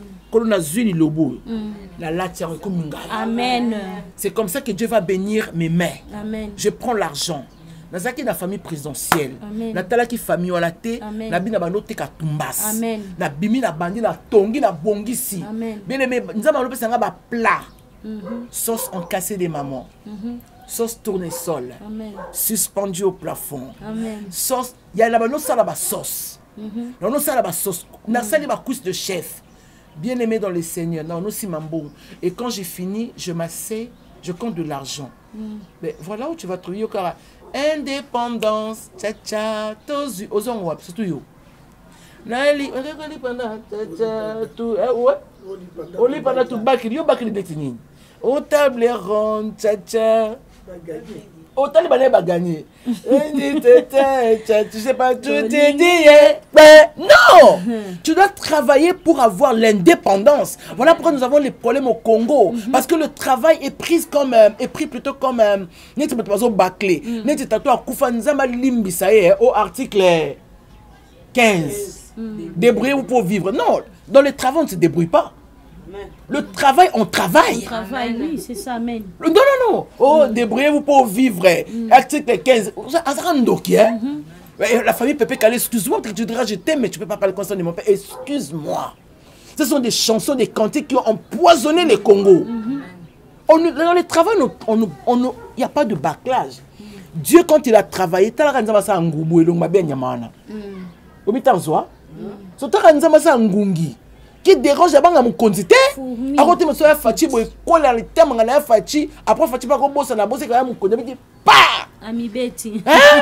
Speaker 3: Amen.
Speaker 4: C'est comme ça que Dieu va bénir mes mains. Amen. Je prends l'argent. Dans la famille présidentielle, na tala ki famille wala te, na bina bando te ka tumbas, na bimi na bandi na tongi na bongisi. Bien aimé, nous avons l'opé sanga ba plat, sauce en cassé des mamans, sauce tournesol, suspendu au plafond, sauce, il y a la bando ça la ba sauce, non non ça la ba sauce, na sali ba couche de chef. Bien aimé dans le Seigneur, non non si mambo. Et quand j'ai fini, je m'assais, je compte de l'argent. Mais voilà où tu vas trouver car indépendance, tcha tcha, tozu, ozon wap, surtout yo. Nali, on est indépendant, tcha tcha, tout, eh ouais. On est pendant tout bakri, yo bakri betini. Au table ronde, tcha tcha. Autant les balais va gagner. Tu sais pas, tu t'es dit. Mais non! Tu dois travailler pour avoir l'indépendance. Voilà pourquoi nous avons les problèmes au Congo. Parce que le travail est pris comme est pris plutôt comme n'est-ce pas bâclé. N'est-ce pas Koufa Nzama Limbi ça y est au article quinze. Débrouillez-vous pour vivre. Non, dans le travail on ne se débrouille pas. Le travail, on travaille.
Speaker 3: On travaille, oui, c'est ça, amen.
Speaker 4: Non, non, non. Oh, mm. débrouillez-vous pour vivre. Mm. Article quinze. Mm-hmm. La famille Pépé Calais, excuse-moi, tu diras je t'aime, mais tu ne peux pas parler comme ça de mon père. Excuse-moi. Ce sont des chansons, des cantiques qui ont empoisonné les Congos. Mm-hmm. On, dans le travail, il n'y a pas de bâclage. Mm. Dieu, quand il a travaillé, il a dit ça en Ngoubou et l'Ongma bien Yamana. Au mi-temps, c'est un Ngungi. Qui dérange à mon quantité. À côté de moi, Fati, moi, quand le thème on a Fati, après Fati pas comme boss, on a bossé quand même mon quantité. Pa.
Speaker 3: Ami Betty.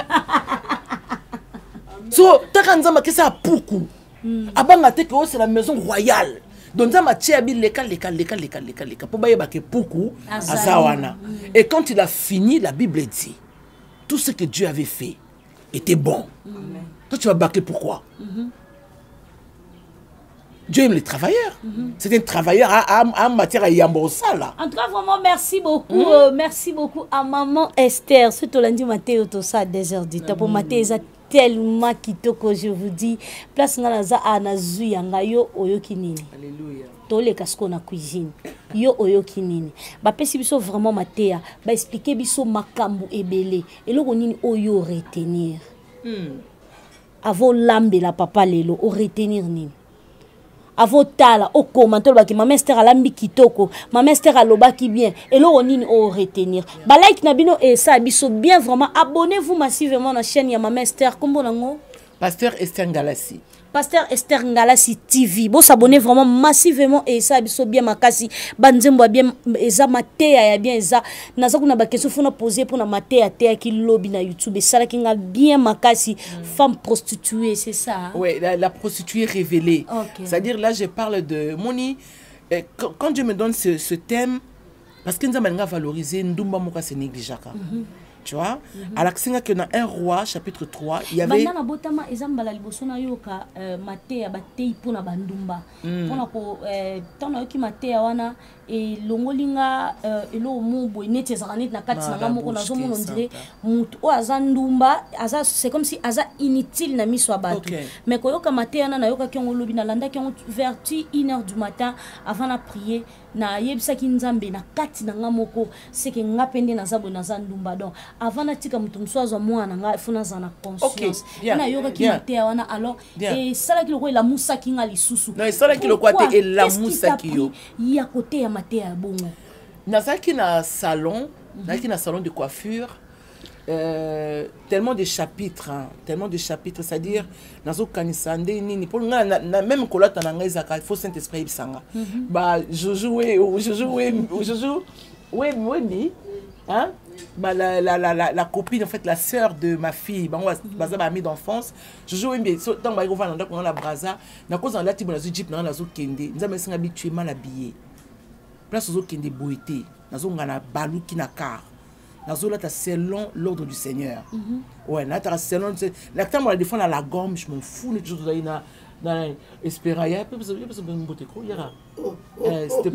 Speaker 4: So, t'as quand même que ça beaucoup. Avant la tête que c'est la maison royale. Donc ça m'a tiré les cas, les cas, les cas, les cas, les cas, les cas. Pour bailler que beaucoup à Zawana. Et quand il a fini, la Bible dit, tout ce que Dieu avait fait était bon. Toi tu vas baquer pourquoi? Dieu aime les travailleurs. Mm-hmm. C'est un travailleur en matière à Yambosa là.
Speaker 3: En tout cas, vraiment, merci beaucoup. Mm. Euh, merci beaucoup à maman Esther. Surtout lundi matin, tout ça à deux heures du temps. Pour matin, ils ont tellement quitté que je vous dis. Place ngalaza anazu yanga yo oyo kinini.
Speaker 4: Alléluia.
Speaker 3: Tous les casques na cuisine. Yo oyo kinini. Ba pesi biso vraiment matéa. Ba expliquer biso makambu ebele. Et lo konini oyo retenir. Mm. Avant lambe la papa lelo o retenir nini. Avant tala au commentaire baki ma mère alambi kitoko ma mère alobaki bien et lo onini o retenir ba like na bino et ça biso bien vraiment abonnez-vous massivement na chaîne ya ma mère kombo nango
Speaker 4: Pasteur Esther Ngalassi.
Speaker 3: Pasteur Esther Ngalassi T V. Bon s'abonner vraiment massivement et ça biso bien makasi banzembo bien eza matéa ya bien eza naza kuna ba question fona poser pour na matéa té ki lobby na YouTube et ça qui nga bien makasi mm. Femme prostituée, c'est ça. Hein?
Speaker 4: Oui, la, la prostituée révélée.
Speaker 3: Okay.
Speaker 4: C'est-à-dire là je parle de Moni eh, quand, quand Dieu me donne ce, ce thème parce que nous avons valorisé ndumba moka se négligeaka. Mm -hmm. Tu vois, mm-hmm. À l'accent que dans un roi, chapitre trois, il y avait...
Speaker 3: Bandana botama ezambala liboso na yoka matea batei pona bandumba. Pona ko tana yoki matea wana et longolinga elo mubo nete zaranit na kati na moko na zo mono ndire mutu o azandumba aza c'est comme si aza inutile na miso abatu. Mais ko yoka matea na yoka ki ngolobi na landa ki vers une heure du matin avant la prier na yebisa ki nzambe na kati na ngamoko c'est que ngapende na zabo na zandumba donc avant na tika mutu mswazo mwana nga funa zana conscience na yoka ki matea wana alors et sala ki loko la musa ki nga lisusu
Speaker 4: non sala ki loko te et la musa ki yo
Speaker 3: ya côté ya matea bongo
Speaker 4: nazaki na salon nazaki na salon de coiffure euh, tellement de chapitres hein, tellement de chapitres c'est-à-dire nazo kanisa nde nini pour nga na même kolata na nga ezaka il faut Saint-Esprit ibsanga ba je jouais je jouais je joue oui oui hein bah, la, la, la, la, la copine, en fait, la sœur de ma fille, bah, bah, ma amie d'enfance, je joue bien. Tant que je vais dans la braza, na cause dans la tibre, dans le jeep, dans la zone kende, nous avons habitué mal habillé. Place aux autres kende boité, dans zone na balou qui na car, dans zone là t'as selon l'ordre du Seigneur. Ouais, là t'as selon, la temps moi la défendre à la gomme, je m'en fous, les choses là na na espéra, ya peu besoin besoin de beauté quoi, yara. Euh, s'il te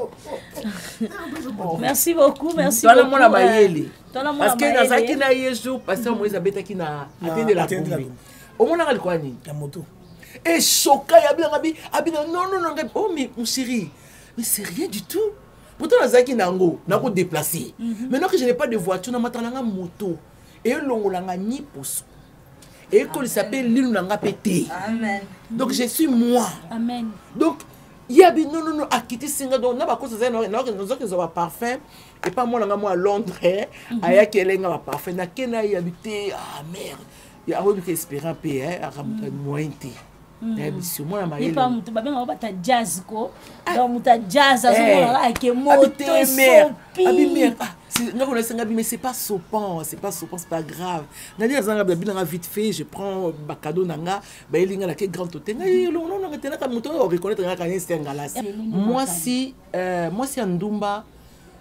Speaker 4: plaît.
Speaker 3: Merci beaucoup, merci
Speaker 4: beaucoup.
Speaker 3: Dans
Speaker 4: la maïeli. Parce que dans ça qui n'a eu jour, parce que moi Isabelle qui n'a atteint la bombe. Au moins on a le quoi ni?
Speaker 1: La moto.
Speaker 4: Et choqué, il y a bien abi, abi non non non non. Oh mais mon chéri, mais c'est rien du tout. Pourtant dans ça qui n'a ngo, n'a pas déplacé. Maintenant que je n'ai pas de voiture, n'a pas la moto. Et l'on l'a ni pousse. Et qu'on s'appelle l'île n'a pas pété. Amen. Donc je suis moi.
Speaker 3: Amen.
Speaker 4: Donc il y a bien non non non à quitter Singa donc n'a pas cause ça non non nous autres ils ont parfum et pas moi là moi à Londres aya qu'elle a parfum na kena y habité ah merde il y a envie d'espérer payer à ramonter moyenté sur moi la
Speaker 3: mariée pas mutu ba benga ba ta jazz ko donc muta jazz azo la ke moto sopi
Speaker 4: abi merde non on a mais c'est pas sopant c'est pas sopant c'est pas grave nani zanga bien vite fait je prends ba cadeau nanga ba elinga la ke grand hôtel non non non tena ka moto on reconnaître nga ka Esther Ngalassi moi si euh, moi si Ndumba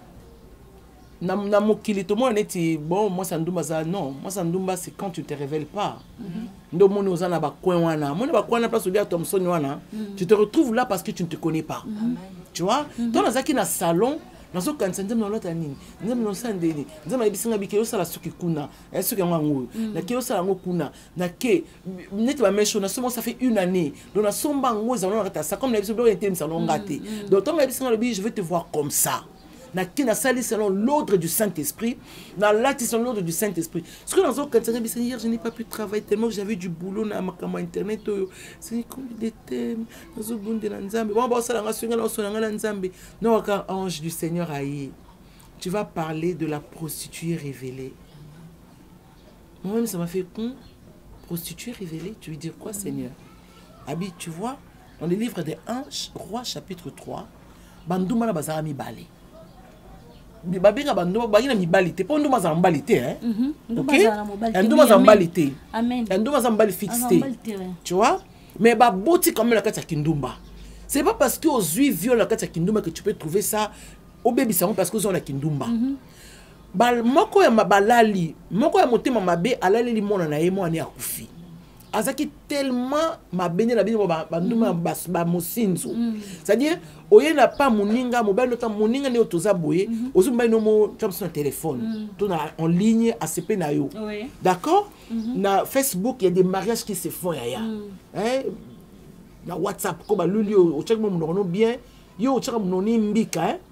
Speaker 4: na na mokili to moi neti bon moi ça ndumba ça non moi ça ndumba c'est quand tu te révèles pas ndo moni ozana ba coin wana moni ba coin na place olia Thomson wana tu te retrouves là parce que tu ne te connais pas tu vois dans nazaki na salon nazo kanisa nzembo lota nini nzembo no sandeni nzembo ibisinga bikeyo sala suki kuna et suki ngwangu na keyo sala ngo kuna na ke neti ba mesho na somo ça fait une année donc na somba ngo za na kata ça comme na biso do était salon ngate donc tant na bisinga lobi je vais te voir comme ça na ki na sali selon l'ordre du Saint-Esprit na lati selon l'ordre du Saint-Esprit ce que dans autres quand hier je n'ai pas pu travailler tellement que j'avais du boulot na makama internet c'est comme des thèmes nazo bunde na nzambe bon ba sala nga swinga na so na nzambe non quand ange du Seigneur aïe tu vas parler de la prostituée révélée moi-même ça m'a fait con prostituée révélée tu veux dire quoi Seigneur Abi tu vois dans les livres des Anges Roi chapitre trois banduma na bazara mi balé babinga bando bagina mibali te po nduma za mbali te hein OK nduma za mbali te
Speaker 3: amen
Speaker 4: nduma za mbali fixé tu vois mais ba boti comme la kata kindumba c'est pas parce que aux juifs violent la kata kindumba que tu peux trouver ça au bébé ça parce que ils ont la kindumba bal moko ya mabalali moko ya motema mabe alali limona na yemo ani akufi azaki tellement ma béné la bino ba nduma ba mosinzo c'est-à-dire oye na pas moninga mobile nota moninga ne otoza boye ozumba no mo sur téléphone to na en ligne A C P na yo d'accord na Facebook il y a des mariages qui se font ya ya hein na WhatsApp ko ba luli o check mo no bien yo check mo ni mbika hein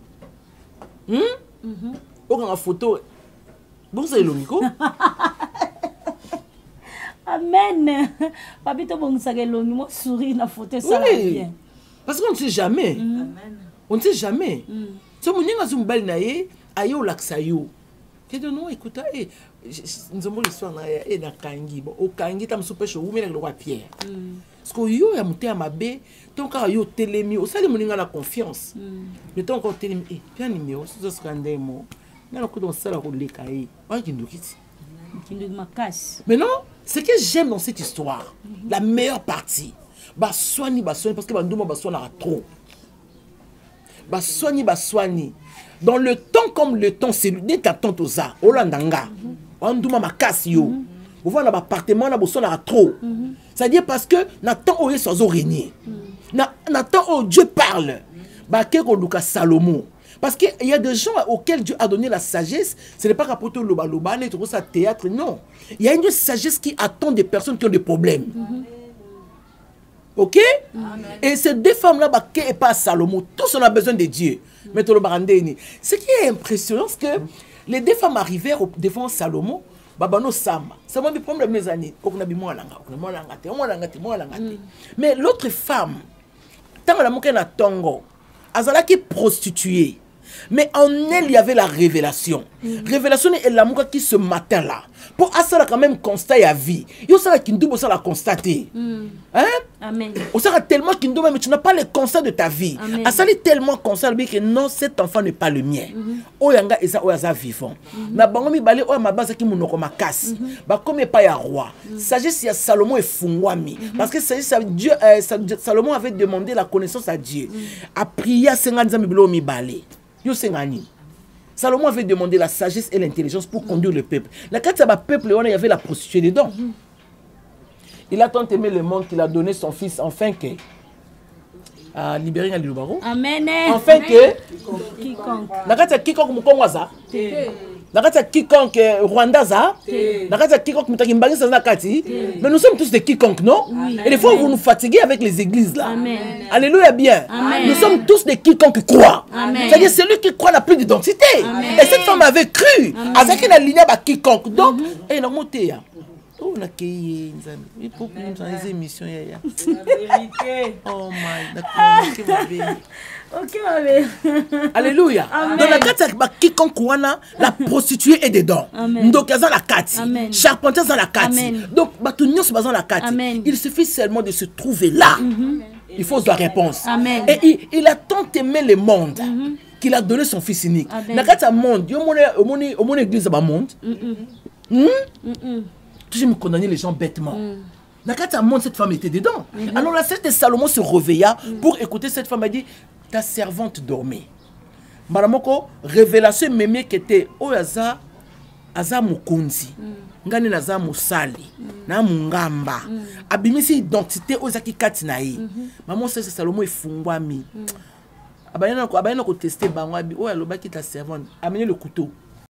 Speaker 4: hmm o ka photo bon c'est lomiko.
Speaker 3: Amen. Papi to bon ça gelongi mo souris na photo ça bien.
Speaker 4: Parce qu'on ne sait jamais.
Speaker 3: Mm.
Speaker 4: On ne sait jamais. Si on a un bel naïe, aïe au lac sayo. Tu dis non, écoute, nous avons l'histoire et na kangi. Au kangi, tu as un super show, mais le roi Pierre. Parce que yo a monté à ma baie, ton cas yo télémi, au salé mon la confiance. Mais ton encore télémi, eh, bien numéro, c'est ce scandale mo. N'a le coup dans ça la roule les cahiers. Ouais, qui nous quitte.
Speaker 3: Qui nous ma casse.
Speaker 4: Mais non, ce que j'aime dans cette histoire, la meilleure partie. Ba soigni ba soigni parce que banduma ba soigni trop. Ba soigni ba soigni. Dans le temps comme le temps c'est dès ta tante oza Olandanga. Banduma ma casse yo. Vous voyez dans appartement na ba soigni trop. C'est-à-dire parce que na temps oye sozo régner. Na na temps où Dieu parle. Ba keko luka Salomon. Parce qu'il y a des gens auxquels Dieu a donné la sagesse. Ce n'est pas rapporté au loba loba, n'est pas ça théâtre, non. Il y a une sagesse qui attend des personnes qui ont des problèmes. Ok? Amen. Et ces deux femmes-là, bah, qui est pas Salomon, tous on a besoin de Dieu. Mais tout le barandéni. Ce qui est impressionnant, c'est que les deux femmes arrivèrent devant Salomon. Babano Sama. Ça m'a dit problème mes années. Mais l'autre femme, tant que la moquette na tongo, azala qui prostituée. Mais en elle, il y avait la révélation. Mm. Révélation est l'amour qui ce matin-là. Pour ça, quand même constat à vie. Il y a ça qui nous doit la constater. Mm. Hein? Amen. On sait tellement qu'il nous mais tu n'as pas le constat de ta vie. À ça, est tellement constat que non, cet enfant n'est pas le mien. Oyanga et ça, oyaza vivant. Na bangomi balé oya mabasa qui monoko makas. Ba comme pas ya roi. Sagesse ya Salomon et fungwami. Parce que sagesse Dieu, Salomon avait demandé la connaissance à Dieu. A prier à cinquante ans bilo mi balé. Salomon avait demandé la sagesse et l'intelligence pour conduire le peuple. La carte de peuple, il y avait la prostituée dedans. Il a tant aimé le monde qu'il a donné son fils, enfin que. À libérer un Lubaro.
Speaker 3: Amen.
Speaker 4: Enfin que.
Speaker 3: Quiconque.
Speaker 4: La carte de quiconque Mukonwaza. La carte de quiconque Rwandaza. La carte de quiconque Mutakimbangi Sanakati. Mais nous sommes tous des quiconques, non? Oui. Et des fois, vous nous fatiguez avec les églises là. Amen. Alléluia bien. Amen. Nous sommes tous des quiconques qui croient. C'est-à-dire celui qui croit n'a plus d'identité. Et cette femme avait cru. Avec une lignée à quiconque. Donc, et non, monté. Oh, on a créé une émission. Oh my God.
Speaker 3: Ok, ma belle.
Speaker 4: Alléluia. Dans la carte, quiconque la prostituée est dedans. Donc, il y a la carte. Charpentier dans la carte. Donc, tout le monde dans la carte. Il suffit seulement de se trouver là. Il faut la réponse. Et il, il a tant aimé le monde qu'il a donné son fils unique. La carte à monde, il y a mon église à monde. Je me condamnais les gens bêtement. La carte à monde, cette femme était dedans. Alors la sœur de Salomon se réveilla pour écouter cette femme. Elle dit, ta servante dormait. mbala moko révélation memie kete oyo aza aza mokonzi ngani naza mosali na mungamba abimisi identité oyo ezaki kati na ye mama sese Salomo efungwami abayana ko abayana ko tester bango abi oyo alobaki ta servante amener le couteau.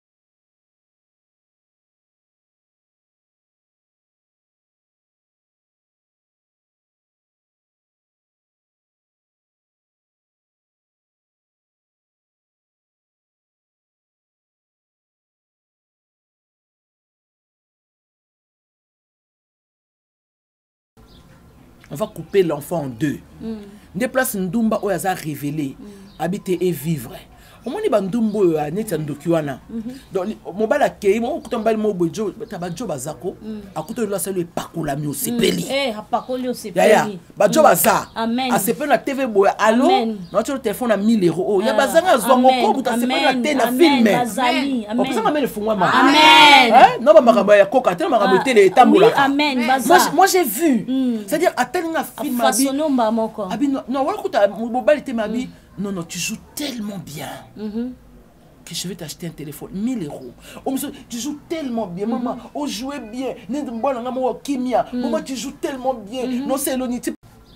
Speaker 4: On va couper l'enfant en deux. Mm. Déplace Ndumba où elle a révélé, mm. habiter et vivre. Au moins, il y a Ndumbo à Netandokiwana. Donc, mon bal à Kei, mon couteau bal mo bojo, tabajo bazako, à côté de la salle, parcours mi au sepeli.
Speaker 3: Eh, parcours au sepeli.
Speaker 4: Ya ya, bajo baza.
Speaker 3: Amen.
Speaker 4: À sepeli na T V boya. Allô, notre téléphone à mille euros. Ya bazanga zongo ko, tu as sepeli na T na film.
Speaker 3: Amen.
Speaker 4: On peut ça m'amener le fond moi.
Speaker 3: Amen.
Speaker 4: Hein? Non, bah ma ya coca, tellement ma beauté les tamboula.
Speaker 3: Amen.
Speaker 4: Moi, moi j'ai vu. C'est-à-dire à tel na film ma
Speaker 3: vie.
Speaker 4: Abi non, non, voilà que mon bal était ma vie. Non, non, tu joues tellement bien mm-hmm. que je vais t'acheter un téléphone, mille euros. Oh, monsieur, tu joues tellement bien, mm-hmm. maman. Oh, jouez bien. Mm-hmm. Maman, tu joues tellement bien. Mm-hmm. Non, c'est l'unité.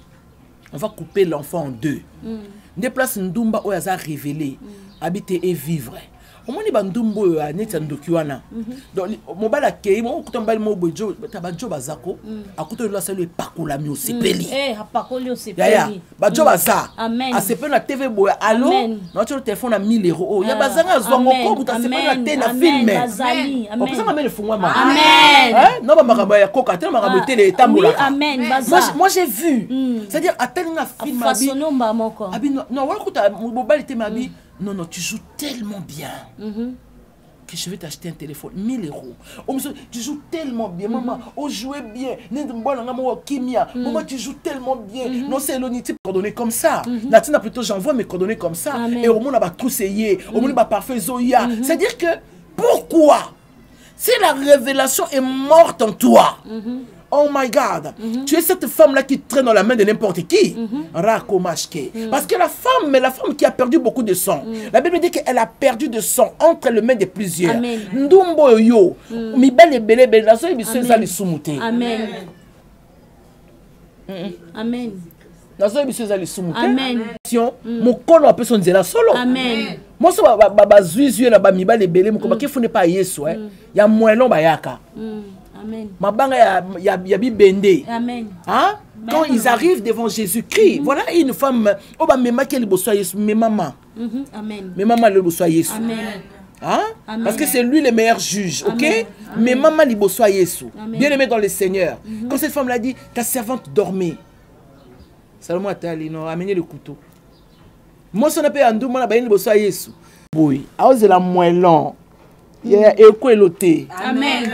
Speaker 4: On va couper l'enfant en deux. Mm-hmm. Déplace Ndumba où elle a révélé, mm-hmm. habiter et vivre. Au moins, il y a Ndumbo à Netandokiwana. Donc, mon bal à Kei, mon couteau bal mo bojo, tabajo bazako, à côté de la salle, parcours mi au sepeli.
Speaker 3: Eh, parcours au sepeli.
Speaker 4: Ya ya, bajo baza.
Speaker 3: Amen.
Speaker 4: À sepeli na T V boya. Allô, notre téléphone à mille euros. Ya bazanga zongo ko, tu as sepeli na T na film.
Speaker 3: Amen.
Speaker 4: On peut ça m'amener le fond moi.
Speaker 3: Amen.
Speaker 4: Hein? Non, bah ma ya coca, tellement ma beauté les tamboula.
Speaker 3: Amen.
Speaker 4: Moi, moi j'ai vu. C'est-à-dire à tel na film ma vie. Abi non, non, voilà que mon bal était ma vie. Non, non, tu joues tellement bien mm-hmm. que je vais t'acheter un téléphone, mille euros. Oh, monsieur, tu joues tellement bien, mm-hmm. maman. Oh, jouez bien. Mm-hmm. Maman, tu joues tellement bien. Mm-hmm. Non, c'est l'unité coordonnées comme ça. Mm-hmm. Natina, plutôt, j'envoie mes coordonnées comme ça. Amen. Et au moins, on va tout essayer. Au moins, on va parfait Zoya. Mm-hmm. C'est-à-dire que, pourquoi? Si la révélation est morte en toi, mm-hmm. oh my God, mm-hmm. tu es cette femme-là qui traîne dans la main de n'importe qui. Mm-hmm. Mm-hmm. Parce que la femme, mais la femme qui a perdu beaucoup de sang. Mm-hmm. La Bible dit qu'elle a perdu de sang entre les mains de plusieurs. Ndumbo yo, mi belle belle belle, la soeur biso ezali sumuté.
Speaker 3: Amen. Amen.
Speaker 4: La soeur biso ezali sumuté.
Speaker 3: Amen.
Speaker 4: Mon kolo a personne nzela solo.
Speaker 3: Amen.
Speaker 4: Moi so ba ba zuizu na ba mi belle belle mo ko ba kifune pa Yesu eh. Ya moelon ba yaka.
Speaker 3: Amen.
Speaker 4: Mabanga ya ya ya bibende.
Speaker 3: Amen.
Speaker 4: Hein? Quand ils arrivent devant Jésus-Christ, mm-hmm. voilà une femme, oh bah même qu'elle bosse Yesu, mais maman.
Speaker 3: Mm-hmm. Amen.
Speaker 4: Mais maman le bosse Yesu.
Speaker 3: Amen.
Speaker 4: Hein?
Speaker 3: Amen.
Speaker 4: Parce que c'est lui le meilleur juge, ok?
Speaker 3: Amen.
Speaker 4: Mais maman le bosse Yesu. Bien aimé dans le Seigneur.
Speaker 3: Mm-hmm.
Speaker 4: Comme cette femme l'a dit, ta servante dormait. Salomon a dit, non, amenez le couteau. Moi, si on a payé un double, on a payé le bosse Yesu. Oui, à cause de la moellon, il y a écho et l'ôté.
Speaker 3: Amen.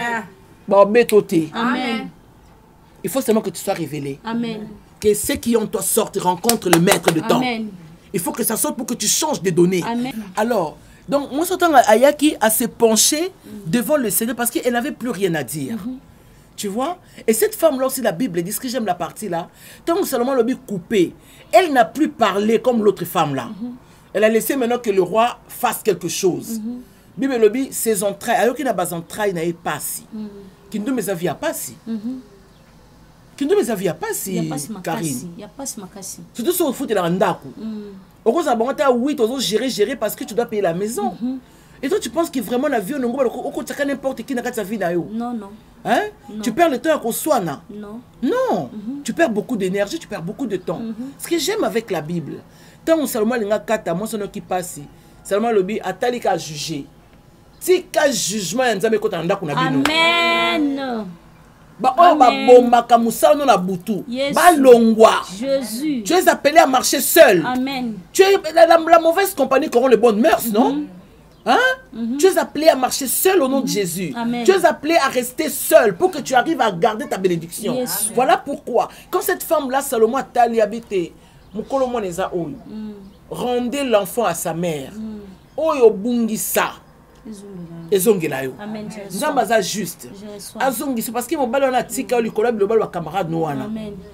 Speaker 4: Amen. Il faut seulement que tu sois révélé.
Speaker 3: Amen.
Speaker 4: Que ceux qui ont toi sortent rencontrent le maître de temps.
Speaker 3: Amen.
Speaker 4: Il faut que ça sorte pour que tu changes de données.
Speaker 3: Amen.
Speaker 4: Alors, donc, moi, j'entends Ayaki à se pencher devant le Seigneur parce qu'elle n'avait plus rien à dire. Mm-hmm. Tu vois? Et cette femme-là aussi, la Bible dit, ce que j'aime la partie là, tant que Salomon l'a coupé, elle n'a plus parlé comme l'autre femme-là. Mm-hmm. Elle a laissé maintenant que le roi fasse quelque chose. Mm-hmm. Bible lobby, ses entrailles, alors qu'il n'a pas entrailles, n'a pas si. Qui ne me a pas si. Qui ne me a pas si. Karine.
Speaker 3: Il n'y a pas si makasi.
Speaker 4: Surtout si on fout de la randaku. Au gros, ça va oui, tu dois gérer, gérer parce que tu dois payer la maison. Et toi, tu penses que vraiment la vie, on a n'importe qui n'a pas sa vie.
Speaker 3: Non, non.
Speaker 4: Hein? Non. Tu perds le temps à qu'on soit.
Speaker 3: Non.
Speaker 4: Non. Tu perds beaucoup d'énergie, tu perds beaucoup de temps. Ce que j'aime avec la Bible, tant que Salomon n'a kata, moi, son qui passe, Salomon lobby a tali qu'à juger. Si quel jugement y a un côté en
Speaker 3: Amen.
Speaker 4: Ba oh ba bomba kamusa no na butu. Ba longwa.
Speaker 3: Jésus.
Speaker 4: Tu es appelé à marcher seul.
Speaker 3: Amen.
Speaker 4: Tu es la, la, la mauvaise compagnie qui auront les bonnes mœurs, mm-hmm. non? Hein? Mm-hmm. Tu es appelé à marcher seul au nom mm-hmm. de Jésus.
Speaker 3: Amen.
Speaker 4: Tu es appelé à rester seul pour que tu arrives à garder ta bénédiction. Yes. Voilà pourquoi. Quand cette femme-là, Salomon a tali habité, Mukolomo neza oyo. Rendez l'enfant à sa mère. Oyo bungisa. Ezongelayo.
Speaker 3: Amen.
Speaker 4: Nzamba za juste. Azongisi parce que mon ballon a tika au likolo le ballon camarade no wana.
Speaker 3: Amen.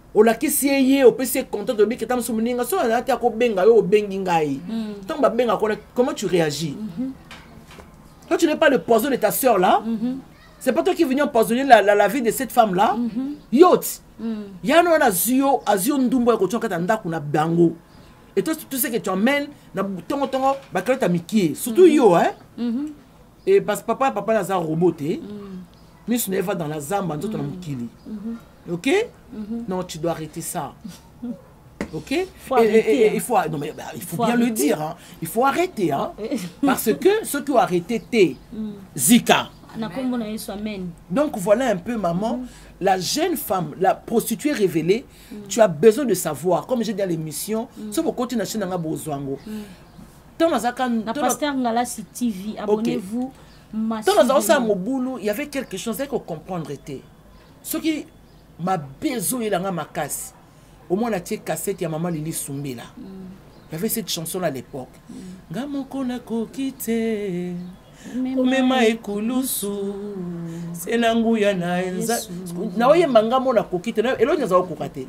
Speaker 5: olakisi ye opesi content de biki tam sumuninga so na ta ko benga yo bengi ngai tant ba benga comment tu réagis? Toi tu n'es pas le poison de ta sœur là, c'est pas toi qui viens empoisonner la, la, la vie de cette femme là. Yot yana na zio azio ndumbo ko tonka tanda kuna bango, et toi tout ce que tu emmènes na tongo tongo ba kala ta mikie surtout yo hein. Et parce que papa papa na za roboté mais ce n'est pas dans la zamba nzoto na mukili. Ok? Mm-hmm. Non, tu dois arrêter ça. Ok?
Speaker 3: Faut
Speaker 5: et,
Speaker 3: arrêter,
Speaker 5: et, et,
Speaker 3: hein.
Speaker 5: il faut, non, mais, bah, il faut, faut bien
Speaker 3: arrêter.
Speaker 5: le dire. Hein. Il faut arrêter. Hein. Parce que ceux qui ont arrêté, t'es mm. Zika.
Speaker 3: Amen.
Speaker 5: Donc voilà un peu, maman, mm. la jeune femme, la prostituée révélée, mm. tu as besoin de savoir. Comme j'ai dit à l'émission, c'est pour continuer à chaîne dans Bozwango.
Speaker 3: La pasteur Ngalasi T V, abonnez-vous.
Speaker 5: Il y avait quelque chose qu'on comprendre. Ce qui m'a besoin de la macasse. Au moins, la cassette, il y a maman Lili Soumbela. Il y avait cette chanson à l'époque. Gamoko na kokite. Omema ekulusu. Senangu ya na enza. Na oye mangamo na kokite. Elo nyaza okokate.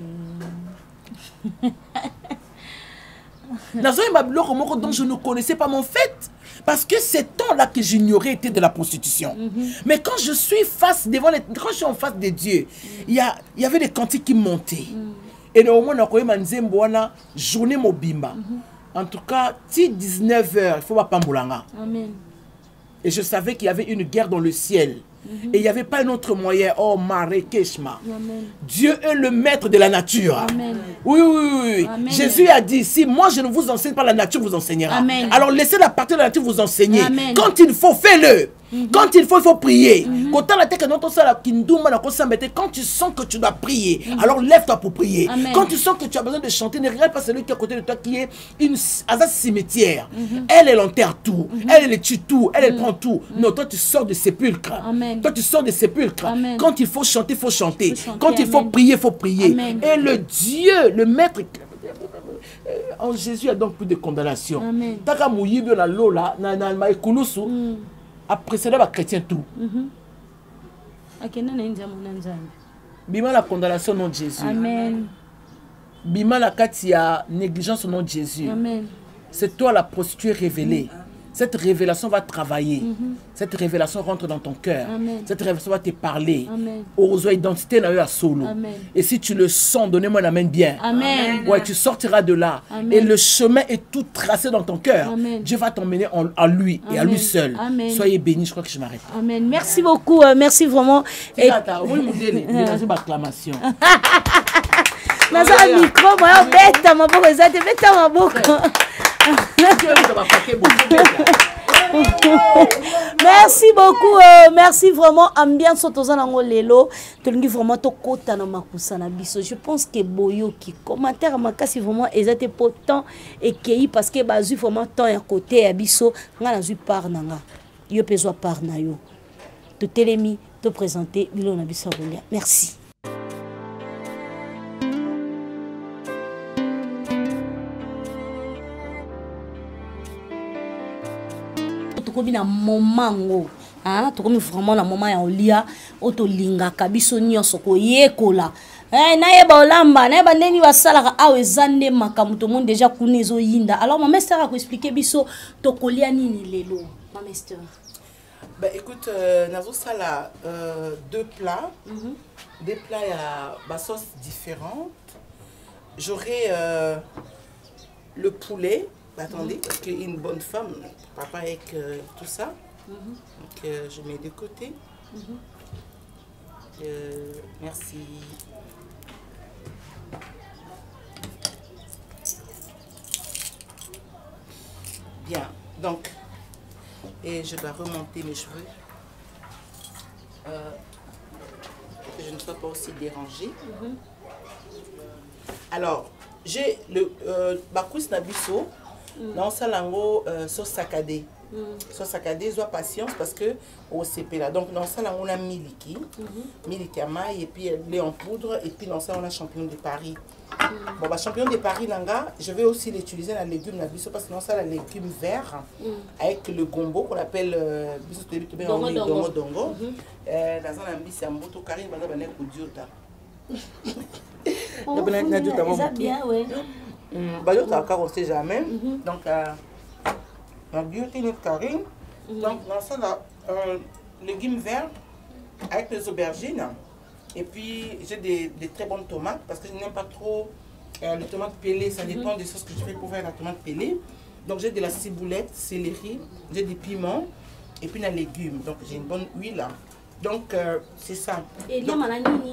Speaker 5: Nazo ma bloko moko dont je ne connaissais pas mon fait. Parce que ces temps-là que j'ignorais était de la prostitution. Mm-hmm. Mais quand je suis face devant les... Quand je suis en face de Dieu, il y, a, il y avait des cantiques qui montaient. Mm-hmm. Et au moins, on a eu une journée mobimba. Mm-hmm. En tout cas, si dix-neuf heures, il faut pas pamboulanga. Amen. Et je savais qu'il y avait une guerre dans le ciel. Mm-hmm. Et il n'y avait pas un autre moyen. Oh, Maré Keshma. Dieu est le maître de la nature. Amen. Oui, oui, oui. Amen. Jésus a dit, si moi je ne vous enseigne pas, la nature vous enseignera. Amen. Alors laissez la partie de la nature vous enseigner. Amen. Quand il faut, fais-le. Mm-hmm. Quand il faut, il faut prier. Mm-hmm. Quand tu sens que tu dois prier, mm-hmm. alors lève-toi pour prier. Amen. Quand tu sens que tu as besoin de chanter, ne regarde pas celui qui est à côté de toi qui est une à cimetière. Mm-hmm. Elle, elle enterre tout. Mm-hmm. Elle, elle tue tout. Elle, elle mm-hmm. prend tout. Mm-hmm. Non, toi, tu sors de sépulcre. Amen. Toi, tu sors de sépulcre. Amen. Quand il faut chanter, il faut chanter. Faut chanter. Quand Amen. Il faut prier, il faut prier. Amen. Et le Dieu, le Maître... En Jésus, il y a donc plus de condamnation. Amen. Après cela, les chrétiens tout. Bima la condamnation au nom de Jésus. Amen. Bima la katia négligence au nom de Jésus. Amen. C'est toi la prostituée révélée. Cette révélation va travailler. Mm-hmm. Cette révélation rentre dans ton cœur. Amen. Cette révélation va te parler. Aux identités à solo. Amen. Et si tu le sens, donnez-moi la main bien. Amen. Ouais, tu sortiras de là. Amen. Et le chemin est tout tracé dans ton cœur. Amen. Dieu va t'emmener à lui. Amen. Et à lui seul. Amen. Soyez bénis. Je crois que je m'arrête.
Speaker 3: Amen. Merci beaucoup. Euh, merci vraiment. Et...
Speaker 5: acclamation.
Speaker 3: Naza micro, moi, bête, ma boque, ça te bête ma boque. Merci beaucoup, euh, merci vraiment. Ambiance autozana lelo, tolingi vraiment to kota na makusa na biso. Je pense que boyo qui commentaire makasi vraiment ezate potent et kei parce que bazu vraiment temps ya côté ya biso nga na zu par nanga. Yo pezo par na yo. To telemi, to présenter bilo na biso rolia. Merci. Tokomi na moment hein tokomi vraiment na moment ya olia otolinga kabiso nyonso ko yekola eh na yeba olamba na yeba ndeni basala awe zande makamu to monde déjà kunezo yinda. Alors ma master a ko expliquer biso tokolia nini lelo ma master.
Speaker 4: Ben écoute, euh, nazo sala euh, deux plats, mm-hmm. des plats à bah, sauce différentes. J'aurai euh, le poulet. Attendez, mm-hmm. parce qu'une bonne femme, papa avec euh, tout ça, mm-hmm. donc euh, je mets de côté. Mm-hmm. euh, merci. Bien, donc, et je dois remonter mes cheveux euh, pour que je ne sois pas aussi dérangée. Mm-hmm. Alors, j'ai le euh, bakous nabiso. Non, ça lango sauce saccadée. Sauce saccadée, soit patience parce que au C P là. Donc dans ça là on a miliki, miliki à maille et puis lait en poudre et puis dans ça on a champignon de Paris. Bon bah champignon de Paris langa, je vais aussi l'utiliser dans les légumes la biso parce que dans ça la légumes verts avec le gombo qu'on appelle biso to dongo dongo. Euh dans un ambi c'est un boto carré bana bana ko diota.
Speaker 3: On va bien, ouais.
Speaker 4: Bah, on ne sait jamais. Donc, la guillotine carine. Donc, dans ça, là, euh, légumes verts avec les aubergines. Et puis, j'ai des, des très bonnes tomates parce que je n'aime pas trop euh, les tomates pelées. Ça dépend des sauces que je fais pour faire la tomate pelée. Donc, j'ai de la ciboulette, céleri, j'ai des piments et puis des légumes. Donc, j'ai une bonne huile. Donc, euh, c'est ça.
Speaker 3: Et il y a malanini.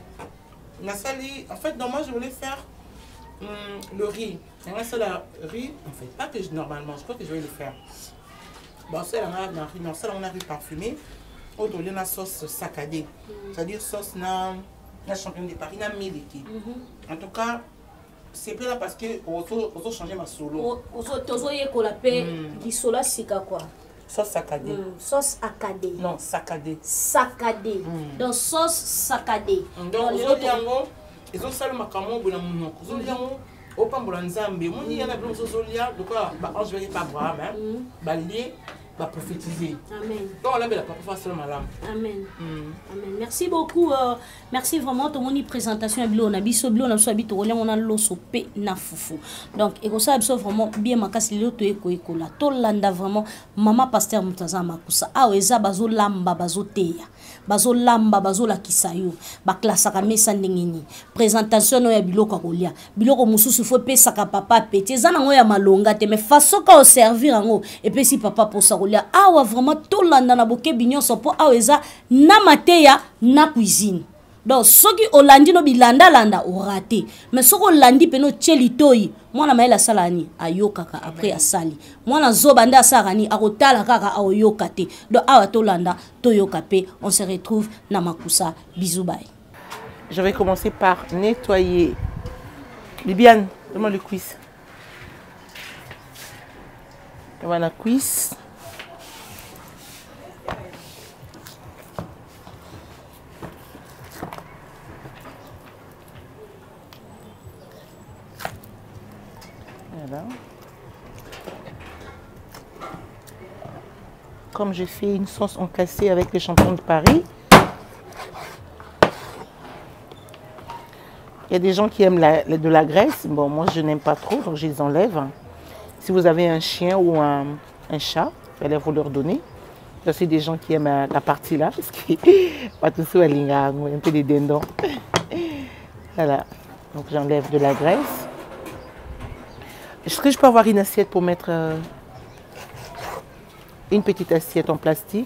Speaker 4: Nasali, en fait, donc moi, je voulais faire hum, le riz. Il y a ça, le riz, en fait, pas que je, normalement, je crois que je vais le faire. Bon, ça, on a riz, non, ça, on a riz parfumé. Autre, il y a une sauce saccadée. C'est-à-dire sauce na, na champignon de Paris, na miliki. En tout cas, c'est plus là parce que on a changé ma solo.
Speaker 3: On a changé du solo sika quoi.
Speaker 4: Sauce saccadée.
Speaker 3: Mm. Sauce saccadée.
Speaker 4: Non, saccadée.
Speaker 3: Saccadée. Mm. Donc sauce saccadée.
Speaker 4: Donc les autres yango, ils ont salé makamon bona munoko. Ils ont yango au pambola nzambe. Moni yana blo zozolia, donc bah je vais pas voir hein. Bah lié va prophétiser. Amen. Donc là, la papa face madame.
Speaker 3: Amen. Mm. Amen. Merci beaucoup. Euh, merci vraiment de mon présentation. Bilo na biso bilo na so habito on a loso pe na fufu. Donc et ça biso vraiment bien makasi lelo to eko ekola. To landa vraiment maman pasteur Mutaza Makusa. Ah eza bazo lamba bazo teya. Bazo lamba bazo la kisayo. Ba classe ka mesa ndengeni. Présentation no ya biloko kolia. Biloko mususu fo pesa ka papa pete. Eza nango ya malonga te mais façon ka au servir ngo et puis si papa pour ça awa vraiment tout landa na boke bignon sopo awa eza na mateya na cuisine. Donc soki olandi no bilanda landa o raté mais soko landi peno chelitoyi mwana maela salani ayoka ka après asali mwana zobanda asarani akotala kaka ayoka te. Donc awa to landa to yoka pe on se retrouve na Makusa. Bisous bye.
Speaker 4: Je vais commencer par nettoyer. Bibiane, donne-moi le cuisse. Voilà la cuisse. Voilà. Comme j'ai fait une sauce encassée avec les champignons de Paris, il y a des gens qui aiment la, de la graisse. Bon, moi je n'aime pas trop, donc je les enlève. Si vous avez un chien ou un, un chat, il allez vous leur donner. Ça, c'est des gens qui aiment la partie là, parce que pas tout ça, un peu des dindons. Voilà, donc j'enlève de la graisse. Est-ce que je peux avoir une assiette pour mettre euh, une petite assiette en plastique?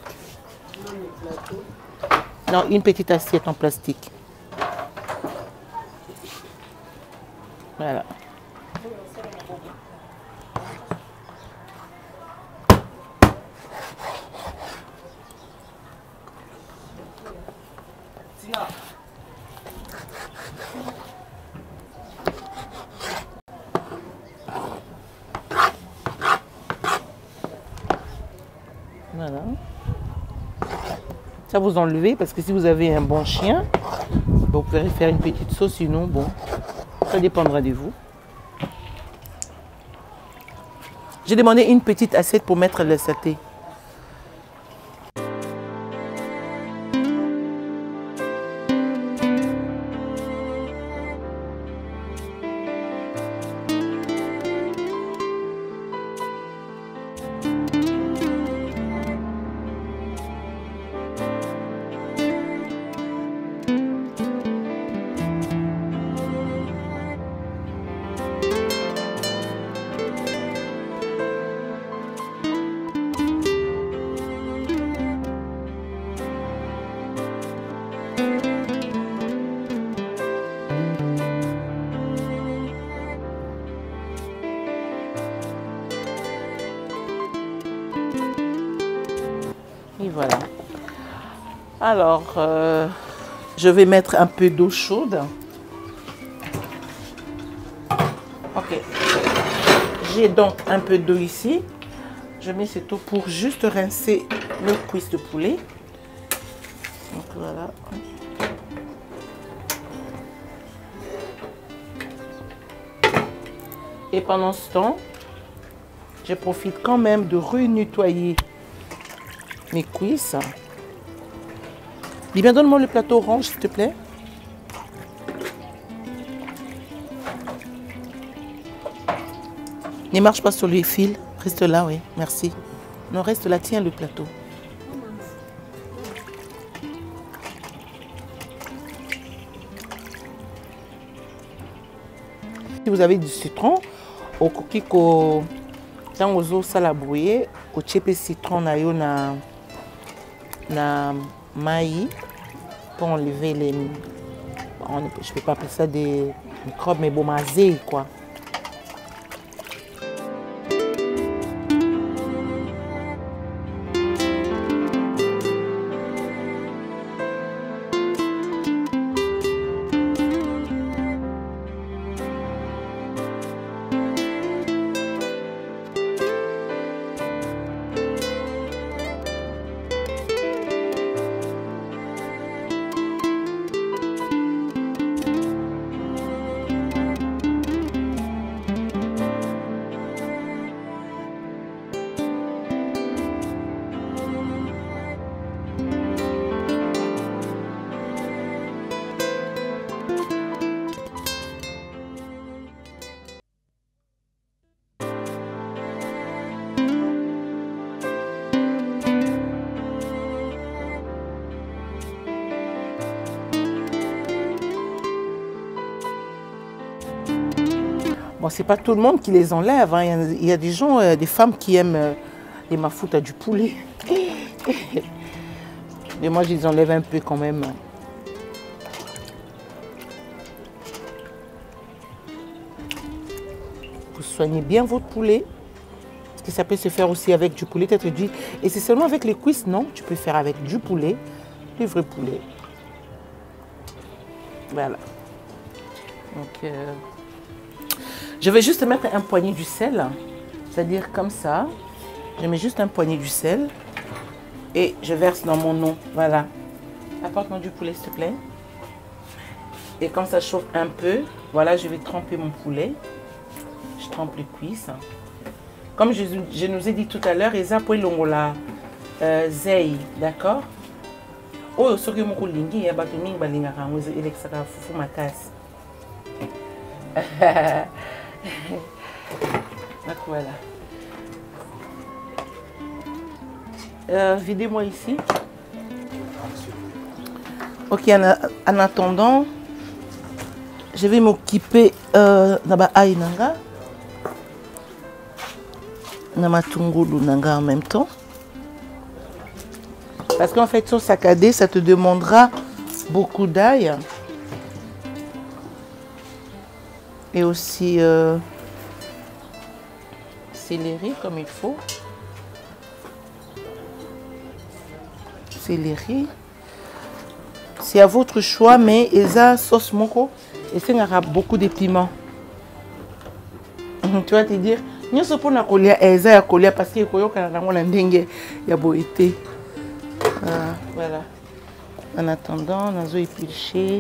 Speaker 4: Non, une petite assiette en plastique. Voilà. Voilà. Ça vous enlevez parce que si vous avez un bon chien, vous pouvez faire une petite sauce, sinon bon, ça dépendra de vous. J'ai demandé une petite assiette pour mettre le saté. Et voilà. Alors, euh, je vais mettre un peu d'eau chaude. Ok. J'ai donc un peu d'eau ici. Je mets cette eau pour juste rincer le cuisse de poulet. Donc voilà. Et pendant ce temps, je profite quand même de renettoyer mes cuisses. Dis bien, donne-moi le plateau orange, s'il te plaît. Ne marche pas sur le fil. Reste là, oui. Merci. Non, reste là. Tiens le plateau. Si vous avez du citron, au coquille, tant aux eaux salabouillées, au chépé citron na yo na na maïs pour enlever les. On, je peux pas appeler ça des microbes, mais bon, mazé quoi. Bon, c'est pas tout le monde qui les enlève. Hein. Il, y a, il y a des gens, euh, des femmes qui aiment euh, les mafoutas du poulet. Mais moi, je les enlève un peu quand même. Vous soignez bien votre poulet. Parce que ça peut se faire aussi avec du poulet peut-être dit. Et c'est seulement avec les cuisses, non? Tu peux faire avec du poulet, du vrai poulet. Voilà. Donc... Euh je vais juste mettre un poignet du sel, c'est-à-dire comme ça. Je mets juste un poignet du sel et je verse dans mon eau. Voilà. Apporte-moi du poulet, s'il te plaît. Et quand ça chauffe un peu, voilà, je vais tremper mon poulet. Je trempe les cuisses. Comme je, je nous ai dit tout à l'heure, Eza pour longola zei, d'accord? Oh, ce que mon lingi, il y a battu ming balinga rango, il est ça fufu makas. Donc voilà. Euh, Videz-moi ici. Ok, en, en attendant, je vais m'occuper euh, d'aba aïnanga, namatungulu nanga en même temps. Parce qu'en fait, sur saccadé, ça te demandera beaucoup d'ail. Et aussi euh, céleri comme il faut. Céleri. C'est à votre choix, mais esa sauce moko, et ça aura beaucoup de piments. Tu vas te dire, nous sommes pour la colia, esa ya colia parce que koyo kana ngona ndenge ya boité. Voilà. En attendant, on a épluché.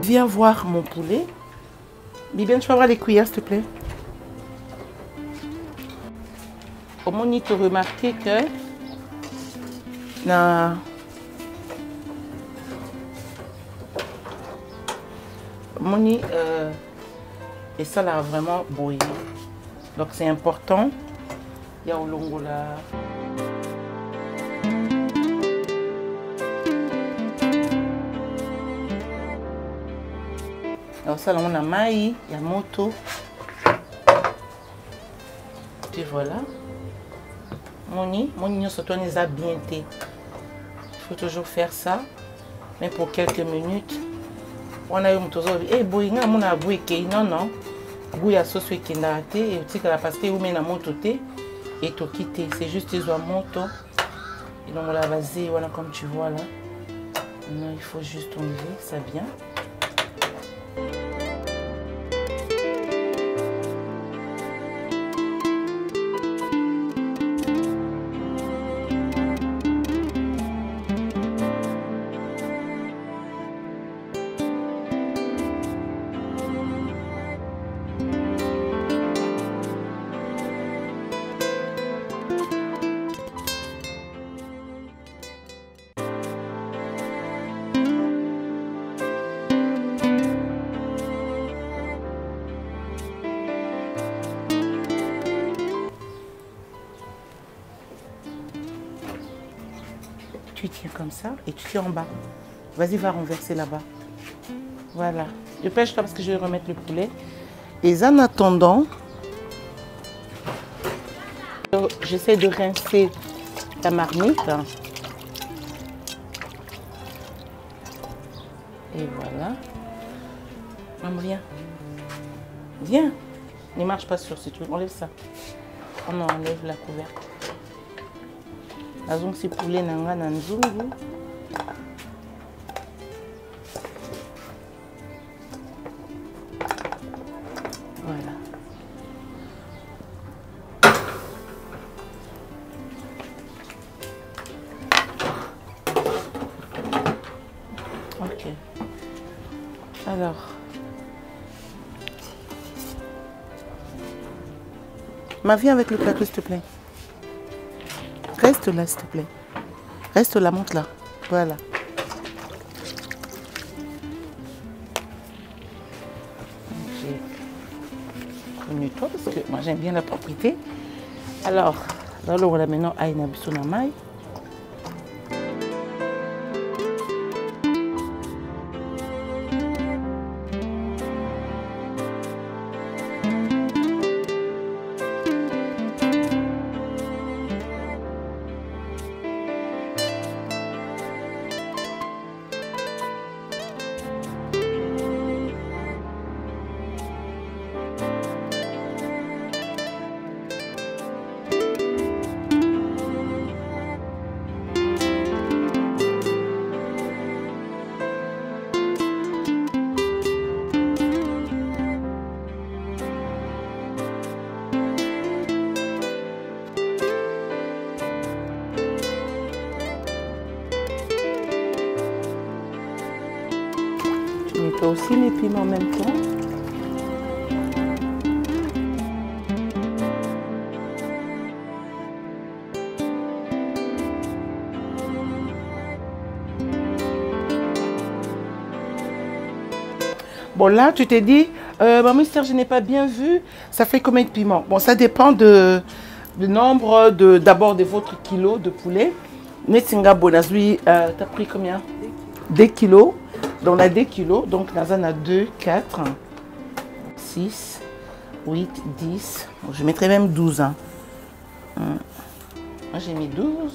Speaker 4: viens voir mon poulet. Bibiane, tu peux avoir les cuillères, s'il te plaît? Au moins, tu remarquez que na moni euh, et ça là vraiment bouilli. Donc c'est important. Il y a au longo là. Alors ça là on a maï, il y a moto. Et voilà. Moni, moni surtout on les a bien té. Il faut toujours faire ça, mais pour quelques minutes. On a eu mon tozo et boinga mon a boué non non. Goût ya sauce qui n'a été et tu sais que la pasta ou met na moto té et to quitter. C'est juste les oies moto. Et donc on l'a basé voilà comme tu vois là. Non, il faut juste enlever ça bien. Tu tiens comme ça et tu tiens en bas. Vas-y, va renverser là-bas. Voilà. Je pêche là parce que je vais remettre le poulet. Et en attendant, j'essaie de rincer la marmite. Et voilà. Maman, viens. Viens. Ne marche pas sur ce truc. Enlève ça. On enlève la couvercle. Azong si poulet nanga na nzungu. Voilà. Ok. Alors. Ma viens avec le plateau s'il te plaît. Reste là, s'il te plaît. Reste là, monte là. Voilà. J'ai connu toi parce que moi j'aime bien la propriété. Alors, là, on va maintenant à une abisso na maille. Tu mets aussi les piments en même temps. Bon là, tu t'es dit, euh, maman Esther, je n'ai pas bien vu, ça fait combien de piments? Bon, ça dépend de, du nombre de d'abord de votre kilo de poulet. Netsinga Bonazui, euh, tu as pris combien? deux kilos. Donc on a deux kilos, donc on a deux, quatre, six, huit, dix. Bon, je mettrais même douze. Hein. Hum. Moi j'ai mis douze.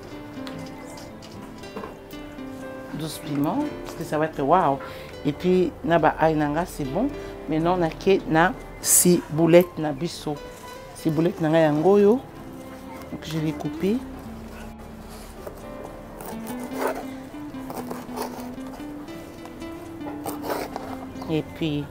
Speaker 4: douze piments, parce que ça va être waouh. Et puis, naba aïnanga c'est bon. Maintenant, on a que na six boulettes na bisso. six boulettes na yangoyo. Donc je vais couper. Et puis,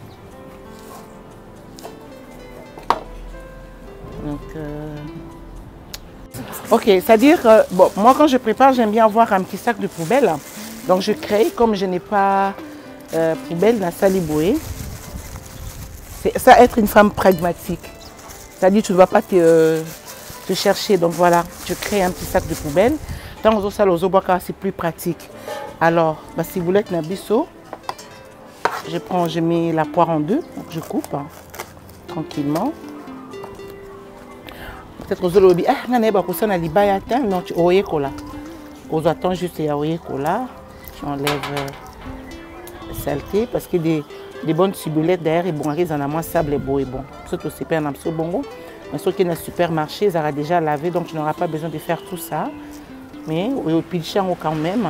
Speaker 4: donc, euh... ok, c'est-à-dire, euh, bon, moi quand je prépare, j'aime bien avoir un petit sac de poubelle. Donc je crée, comme je n'ai pas euh, poubelle dans Saliboé. C'est ça, être une femme pragmatique. C'est-à-dire tu ne vas pas te, euh, te chercher. Donc voilà, tu crées un petit sac de poubelle. Tant aux salles, aux bois, c'est plus pratique. Alors, bah, si vous voulez que Nabiso, je prends, je mets la poire en deux, donc je coupe hein, tranquillement. Peut-être aux autres, ah, on a pas ça na libaya attends, non tu oye cola. Aux attends juste à oye cola. Tu enlèves euh, saleté parce que des des bonnes cibulettes derrière et bon, ils en a moins sable et beau et bon. Surtout c'est pas un absolu bongo. Mais ceux qui sont dans le supermarché, ils auront déjà lavé, donc tu n'auras pas besoin de faire tout ça. Mais au pilchan quand même.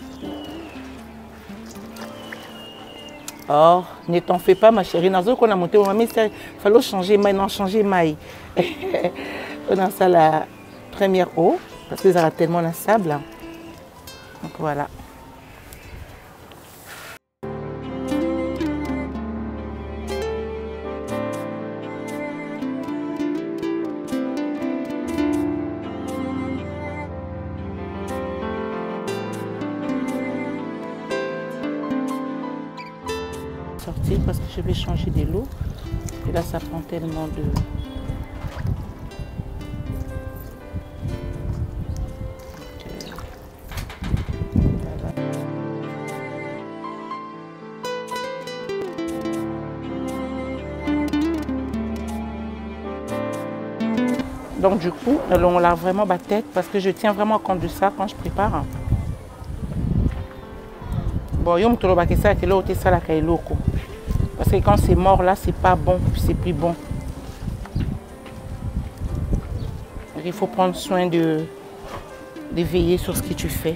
Speaker 4: Or, ne t'en fais pas ma chérie. Dans ce qu'on a monté, il fallait changer maille, non changer maille. On a ça la première eau parce que ça a tellement de sable. Donc voilà. Sortir parce que je vais changer de l'eau et là ça prend tellement de donc du coup on lave vraiment ma tête parce que je tiens vraiment compte de ça quand je prépare. Bon, yo m'tolo ba kesa ke lo te sala ka eloko. Parce que quand c'est mort là, c'est pas bon, c'est plus bon. Donc, il faut prendre soin de, de veiller sur ce que tu fais.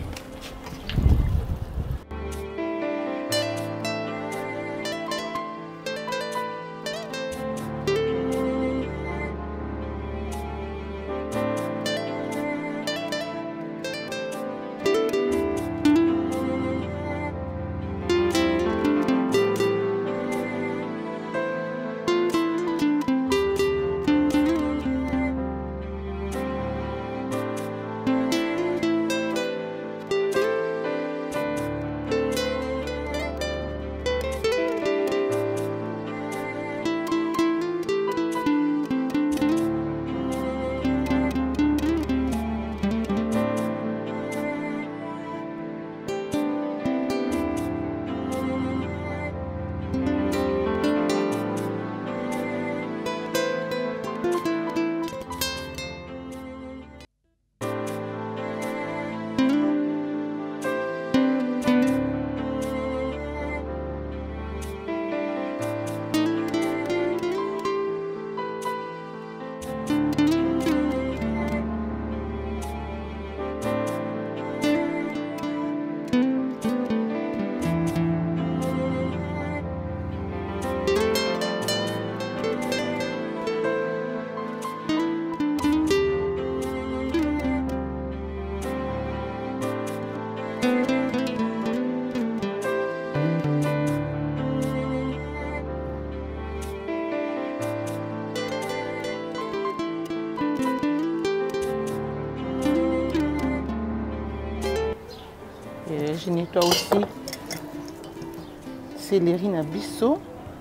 Speaker 4: Je nettoie aussi céleri na biso.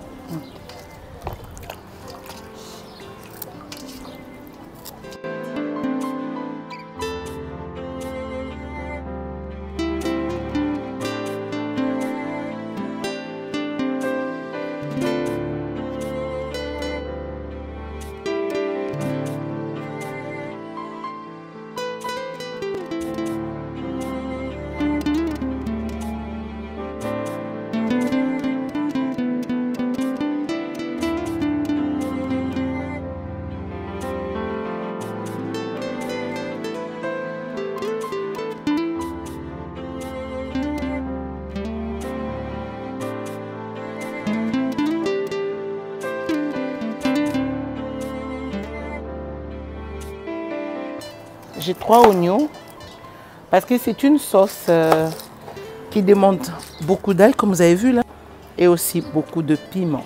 Speaker 4: J'ai trois oignons parce que c'est une sauce euh, qui demande beaucoup d'ail comme vous avez vu là et aussi beaucoup de piment.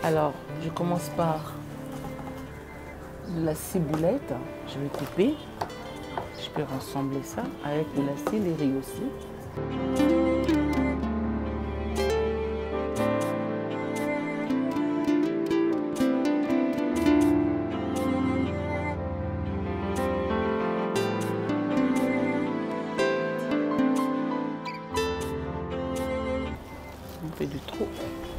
Speaker 4: Alors, je commence par de la ciboulette. Je vais couper. Je peux rassembler ça avec de la céleri aussi. On fait du trop.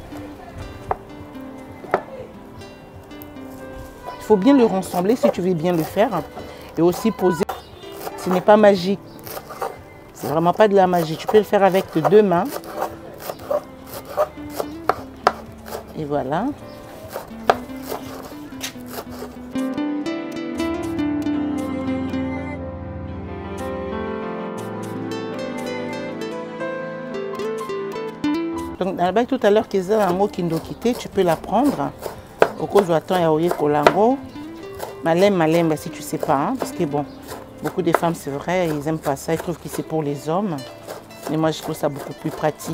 Speaker 4: Il faut bien le rassembler si tu veux bien le faire. Et aussi poser. Ce n'est pas magique. C'est vraiment pas de la magie. Tu peux le faire avec tes deux mains. Et voilà. Donc, dans le bail tout à l'heure, qu'ils ont un mot qui nous quitté, tu peux la prendre. Au cause où attends, il y a Oye Kolango. Malem, malem, si tu sais pas. Hein, parce que bon, beaucoup de femmes, c'est vrai, ils n'aiment pas ça. Ils trouvent que c'est pour les hommes. Mais moi, je trouve ça beaucoup plus pratique.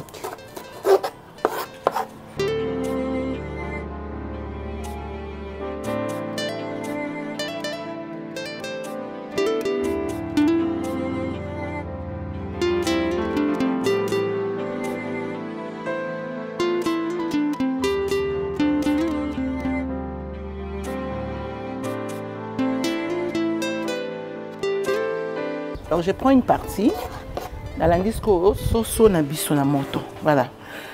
Speaker 4: Donc je prends une partie dans l'indisco soso na biso na moto. Voilà.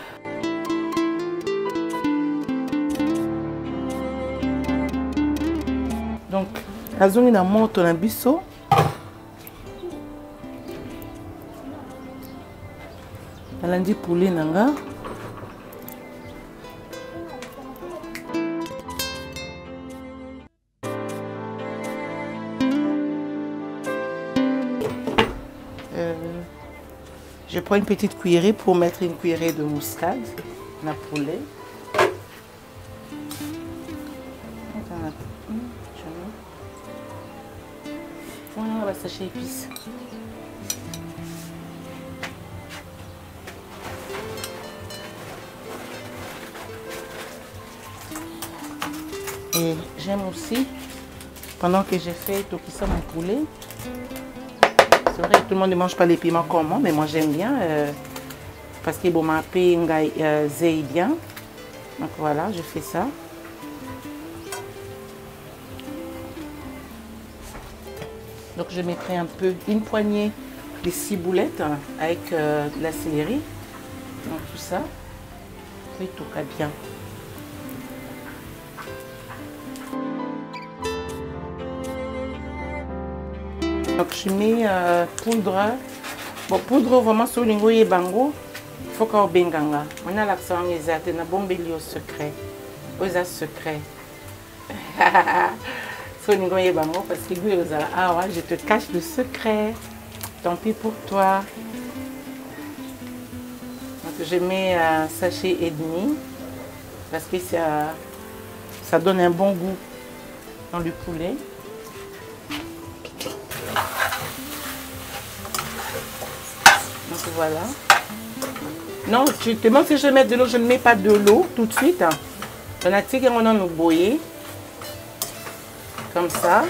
Speaker 4: Donc nazongi na moto na biso. Nalandi poulet nanga. Je prends une petite cuillerée pour mettre une cuillerée de muscade dans le poulet. Voilà, on va sachet épices. Et j'aime aussi, pendant que j'ai fait tout ça mon poulet, c'est vrai que tout le monde ne mange pas les piments comme moi, mais moi j'aime bien euh, parce que bon, ma paix euh, zéi bien. Donc voilà, je fais ça. Donc je mettrai un peu, une poignée de ciboulettes hein, avec euh, de la céleri. Donc tout ça, et tout va bien. Donc je mets euh, poudre. Bon, poudre vraiment sur le et bango. Il faut qu'on benganga. On a l'accent exact. On a bombé au secret. Aux secret. Sur le et bango parce que ah ouais, je te cache le secret. Tant pis pour toi. Donc je mets un sachet et demi parce que ça, ça donne un bon goût dans le poulet. Donc voilà. Non, tu te demandes si je mets de l'eau, je ne mets pas de l'eau tout de suite. On a tiré on a nous bouillir. Comme ça.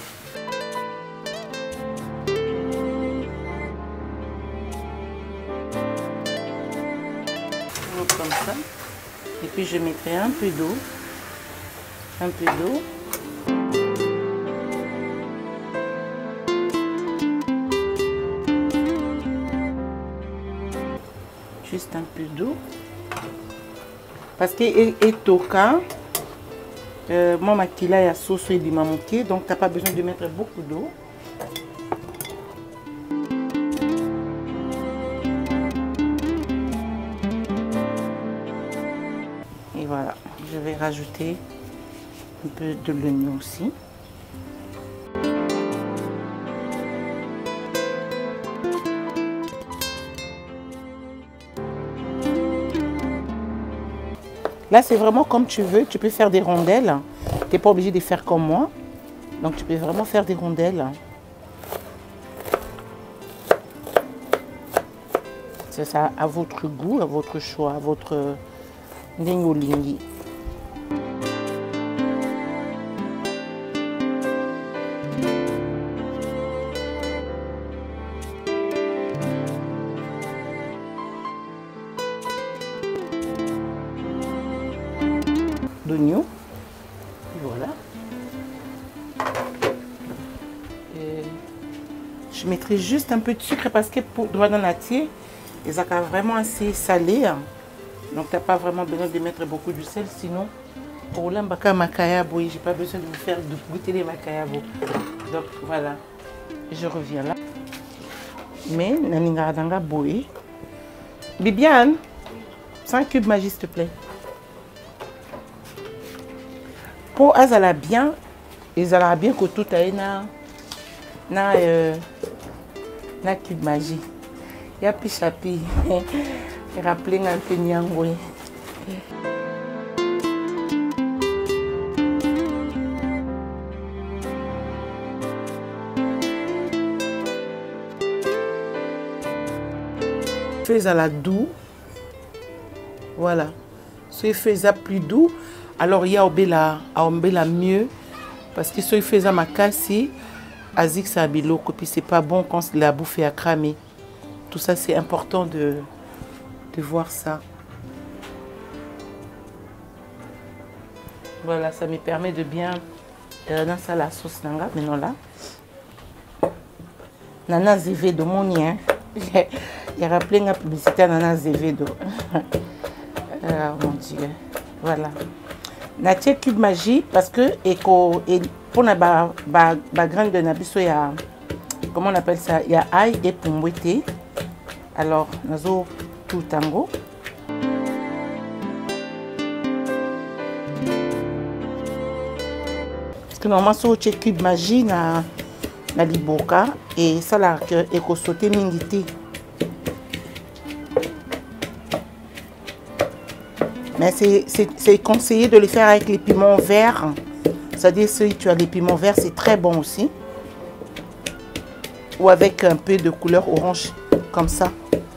Speaker 4: Comme ça. Et puis je mettrai un peu d'eau. Un peu d'eau. Juste un peu d'eau. Parce que et toka, euh, moi ma kila ya sauce et du mamoké, donc t'as pas besoin de mettre beaucoup d'eau. Et voilà, je vais rajouter un peu de l'oignon aussi. Là, c'est vraiment comme tu veux. Tu peux faire des rondelles. Tu n'es pas obligé de faire comme moi. Donc, tu peux vraiment faire des rondelles. C'est ça, à votre goût, à votre choix, à votre lingolingi. D'oignon. Voilà. Et je mettrai juste un peu de sucre parce que pour droit dans la thé, ils sont vraiment assez salés. Hein. Donc tu n'as pas vraiment besoin de mettre beaucoup de sel, sinon pour l'ambaka makayabo, j'ai pas besoin de vous faire de goûter les makayabo. Donc voilà, je reviens là. Mais naninga danga boy. Bibiane, cinq cubes magie s'il te plaît. Pour azala bien, ils allaient bien que tout aille na na euh, na cube magie. Il y a plus chapi. Rappelez un peu Nyangwe. Fais à la doux. Voilà. Si fais à plus doux, alors il y a obéla à obéla mieux parce que si fais à ma casse, azik ça bilo, puis c'est pas bon quand la bouffe est à cramer. Tout ça c'est important de de voir ça. Voilà, ça me permet de bien euh, dans ça la sauce nanga maintenant là. Nana Zevedo mon lien. Il y a rappelé une publicité à Nana Zevedo. Oh mon Dieu. Voilà. Natie cube magie parce que et pour la ba ba ba grande de nabiso il y a comment on appelle ça, il y a ail et pombouette. Alors nazo tout tango. Parce que normalement sur le cube magie na na liboka et ça là que éco sauté mingiti. Mais c'est conseillé de le faire avec les piments verts. C'est-à-dire si tu as les piments verts, c'est très bon aussi. Ou avec un peu de couleur orange comme ça.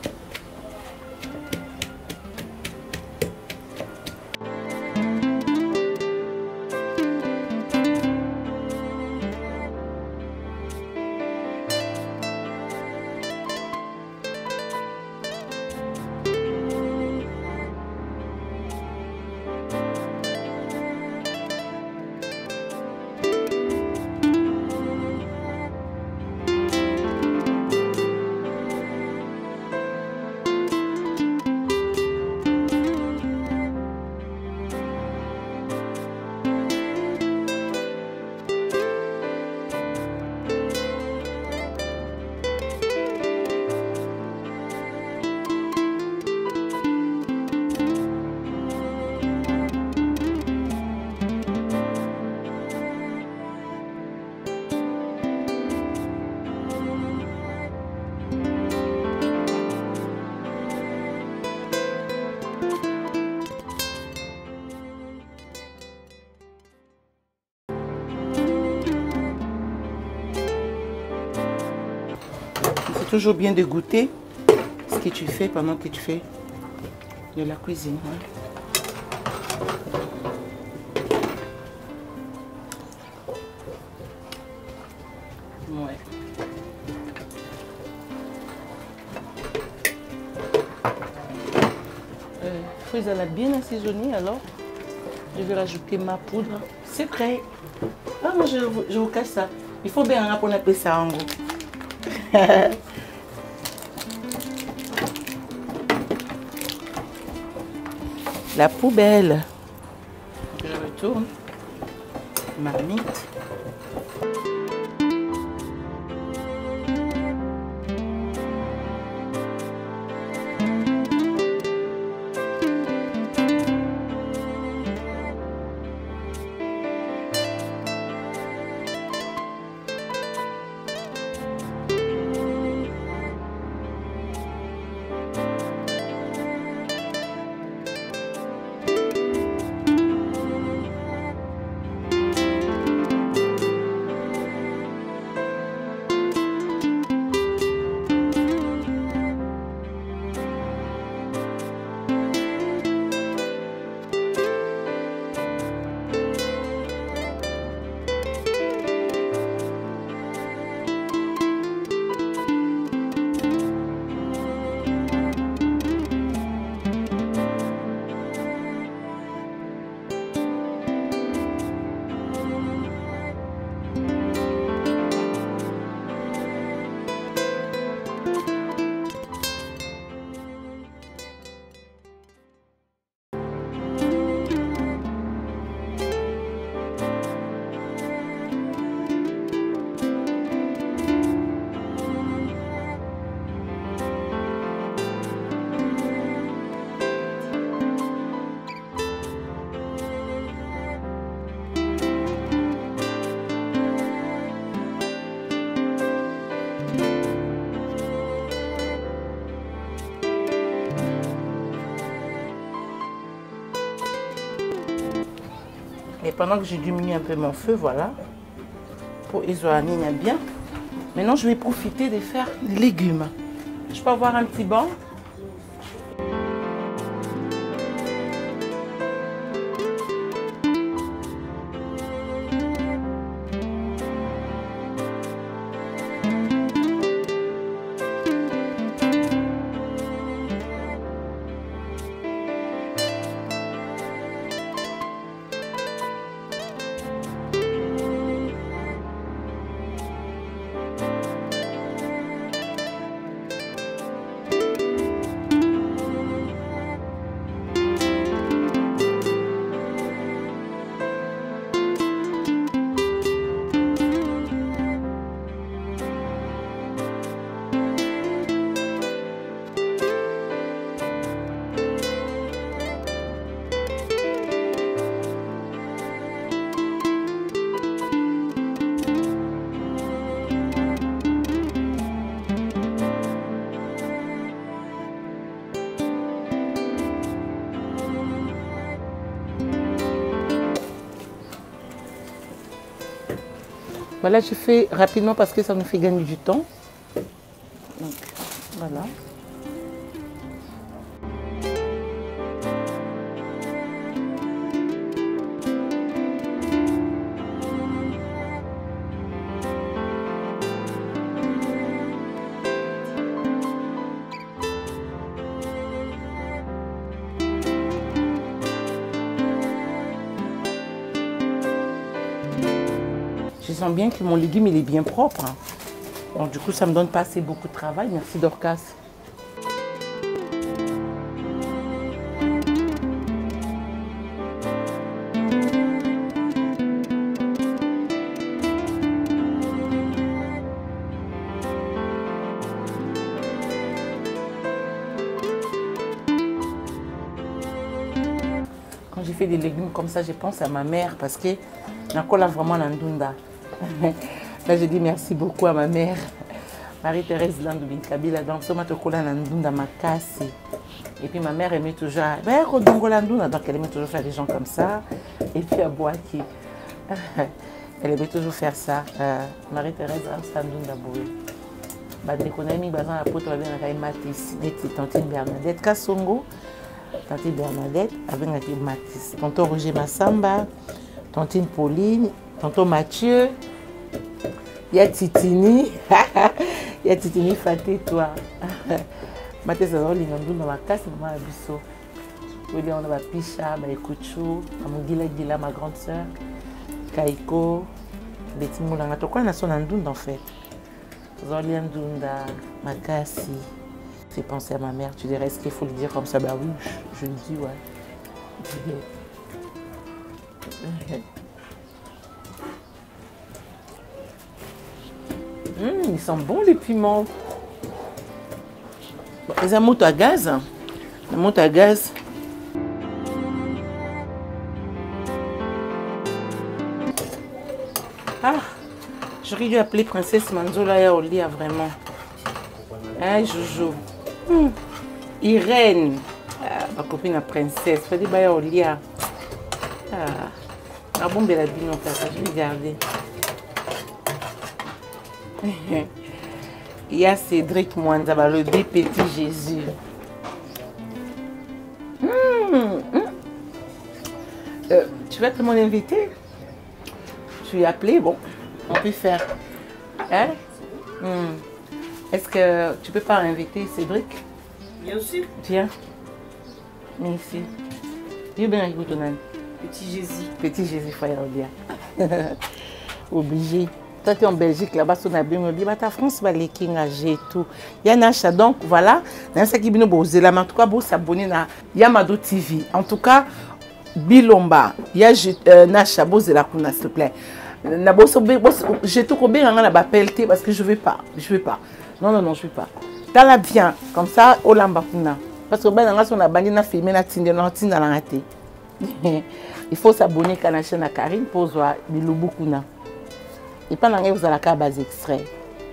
Speaker 4: Toujours bien de goûter ce que tu fais pendant que tu fais de la cuisine. Ouais. Euh, fruits à la bien assaisonnés, alors je vais rajouter ma poudre. C'est prêt. Ah, moi je, je vous cache ça. Il faut bien pour appeler ça en gros. La poubelle. Je retourne. Marmite. Et pendant que je diminue un peu mon feu, voilà, pour isoler bien. Maintenant, je vais profiter de faire des légumes. Je peux avoir un petit banc. Voilà, je fais rapidement parce que ça nous fait gagner du temps. Donc, voilà. Je sens bien que mon légume il est bien propre. Hein. Donc du coup ça me donne pas assez beaucoup de travail. Merci Dorcas. Quand j'ai fait des légumes comme ça, je pense à ma mère parce que Nakola vraiment l'andunda. Là, je dis merci beaucoup à ma mère, Marie-Thérèse Landoubi Kabila. Donc, ça m'a fait l'andunda ma casse. Et puis, ma mère aimait toujours, ben, l'andunda. Donc, elle aimait toujours faire des gens comme ça. Et puis, à Boaki, elle aimait toujours faire ça. Euh, Marie-Thérèse Landunda Boé. Bah, dès qu'on a mis dans la pote, on avait un Matisse, Tantine Bernadette Kassongo, Tantine Bernadette avec un Matisse. Tonton Roger Massamba, Tantine Pauline, Tonton Mathieu, il y a Titini, il y a Titini Faté, toi. Mathieu, c'est vrai, il y a dans ma casse, maman Abisso. Il y a ma Picha, ma Ekouchou, ma Gila Gila, ma grande soeur, Kaiko, Betty Moulanga. Toi, on a son andoun en fait. Zoli Andounda, Makassi. Fais penser à ma mère, tu dirais, est-ce qu'il faut le dire comme ça? Bah oui, je, je le dis, ouais. Mmh, ils sont bons les piments. Bon, les amoutes à gaz. Les amoutes à gaz. Ah, j'aurais dû appeler Princesse Manzola et Olia vraiment. Hein, Jojo. Mmh. Irène. Ah, ma copine la princesse. Faut dire bah Olia. Ah, ah bon, belle habille non papa, je vais garder. Il y a Cédric Mwanzaba, le B Petit Jésus. Mmh, mmh. Euh, tu vas être mon invité? Tu es appelé? Bon, on peut faire. Hein? Mmh. Est-ce que tu peux pas inviter Cédric?
Speaker 6: Bien sûr.
Speaker 4: Viens. Merci. Viens bien avec ton âne.
Speaker 6: Petit Jésus.
Speaker 4: Petit Jésus, il faut y bien. Obligé. Toi, tu es en Belgique, là-bas, on a bien dit, ta France, va les kingager et tout. Il y a Nacha, donc voilà. Dans ce qui est bien, en tout cas, vous s'abonner à Yamado T V. En tout cas, Bilomba, il y a Nacha, vous la s'il te plaît. J'ai tout combien on a appelé parce que je ne vais pas. Je ne vais pas. Non, non, non, je ne vais pas. T'as la bien, comme ça, au lamba. Parce que ben, on a banni na filmé na tinde na tinde na raté. Il faut s'abonner à la chaîne à Karine pour voir Bilobukuna. Et pendant que vous avez la base extrait.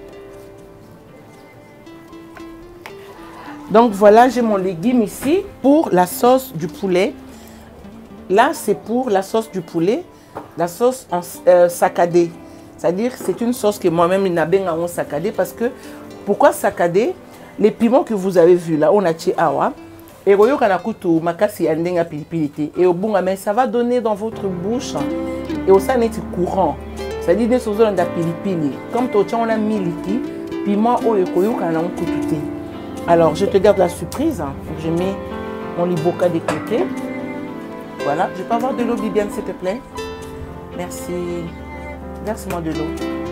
Speaker 4: Donc voilà, j'ai mon légume ici pour la sauce du poulet. Là, c'est pour la sauce du poulet. la sauce en, euh, saccadée. C'est-à-dire que c'est une sauce que moi-même, il n'a bien en saccadé parce que, pourquoi saccadé? Les piments que vous avez vus là, on a tiré awa. Et royo kanakutu makasi yandenga pilipilité. Et au bout, mais ça va donner dans votre bouche. Et au sein, c'est courant. C'est-à-dire des choses dans la pilipili. Comme toi, on a mis liquide, piment au yokoyo kanakutu. Alors, je te garde la surprise. Je mets mon liboka de côté. Voilà. Je peux avoir de l'eau, Bibiane, s'il te plaît? Merci. Verse-moi de l'eau.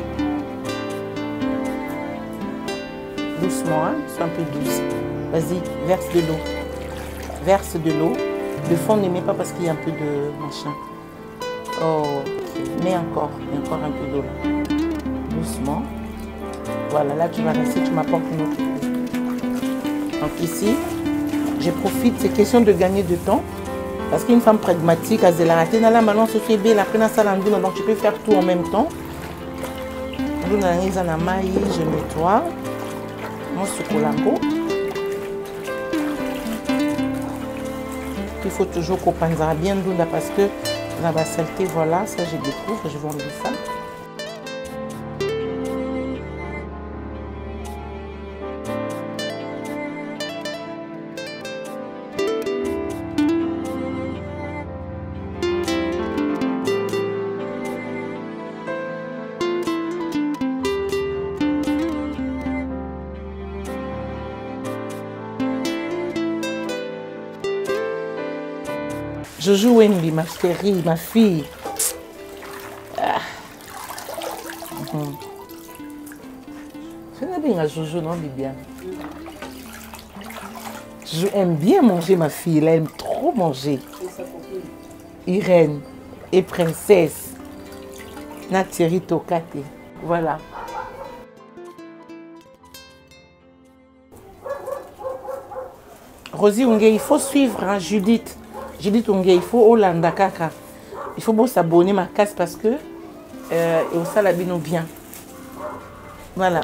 Speaker 4: Doucement, hein? Sois un peu douce. Vas-y, verse de l'eau. Verse de l'eau. Le fond ne met pas parce qu'il y a un peu de machin. Oh, ok. Mets encore. Mets encore un peu d'eau là. Doucement. Voilà, là tu vas rester, tu m'apportes une autre eau. Donc ici, je profite, c'est question de gagner du temps. Parce qu'une femme pragmatique, elle a raté dans la balance au Québec, la pena salanduna, donc tu peux faire tout en même temps. Je nettoie mon succolambo. Il faut toujours qu'on pense bien d'où parce que la saleté, voilà, ça je découvre, je vais enlever ça. Jojo Wendy, ma chérie, ma fille. Ah. Mmh. Je n'aime bien Jojo, non, Bibiane? Je aime bien manger, ma fille. Elle aime trop manger. Irène et princesse. Natiri Tokate. Voilà. Rosie Unge, il faut suivre hein, Judith. Judith Unge, il faut Olanda Kaka. Il faut bon s'abonner ma casse parce que euh, et au salabino bien. Voilà.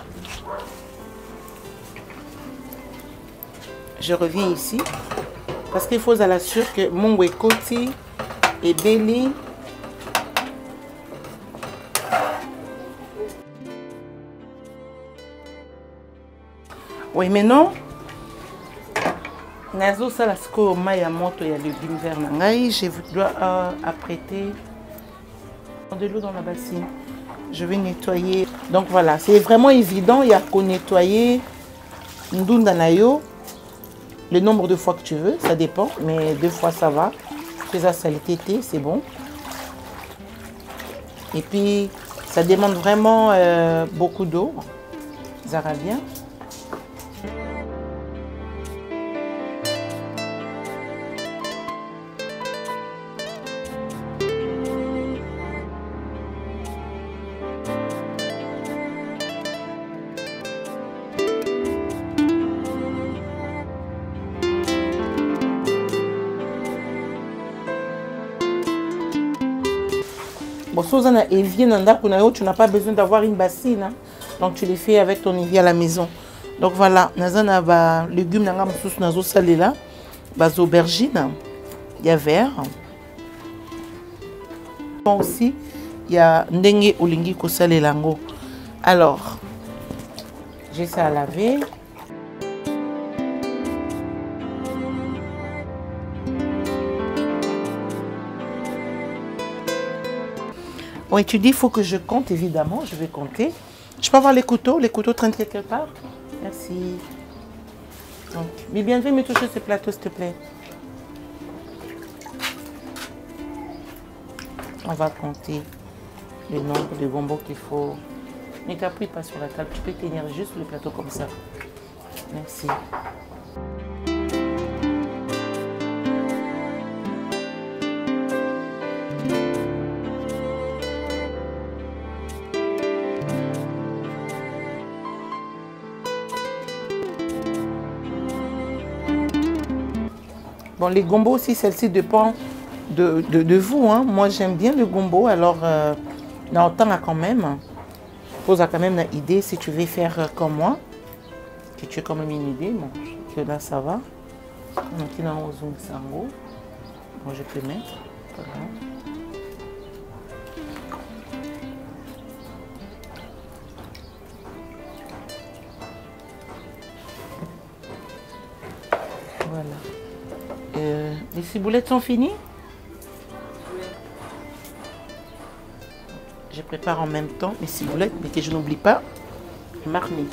Speaker 4: Je reviens ici parce qu'il faut à l'assurer que mon wekoti est belli. Oui, mais non. Nazo salasko maya moto ya légumes verts nangai, je dois euh, apprêter de l'eau dans la bassine. Je vais nettoyer. Donc voilà, c'est vraiment évident, il y a qu'à nettoyer ndunda nayo le nombre de fois que tu veux, ça dépend, mais deux fois ça va. Fais ça saleté, c'est bon. Et puis ça demande vraiment euh, beaucoup d'eau. Ça va bien. Bon, si vous avez un évier, tu n'as pas besoin d'avoir une bassine. Hein? Donc, tu les fais avec ton évier à la maison. Donc, voilà. Nous avons des légumes, nous avons salé là. Des aubergines. Il y a vert. Aussi, il y a ndengue olingi ko salé lango. Alors, j'ai ça à laver. Oui, tu dis, il faut que je compte, évidemment, je vais compter. Je peux avoir les couteaux, les couteaux traînent quelque part. Merci. Donc, mais bien, viens me toucher ce plateau, s'il te plaît. On va compter le nombre de bonbons qu'il faut. Ne t'appuie pas sur la table, tu peux tenir juste le plateau comme ça. Merci. Bon, les gombos aussi, celle-ci dépend de, de, de vous. Hein. Moi, j'aime bien le gombo, alors euh, on temps quand même. Pose quand même une idée si tu veux faire comme moi. Que tu as quand même une idée. Bon, que là, ça va. Donc, il y a un zoom sango. Bon, je peux mettre. Voilà. Voilà. Euh, les ciboulettes sont finies? Je prépare en même temps mes ciboulettes, mais que je n'oublie pas marmite.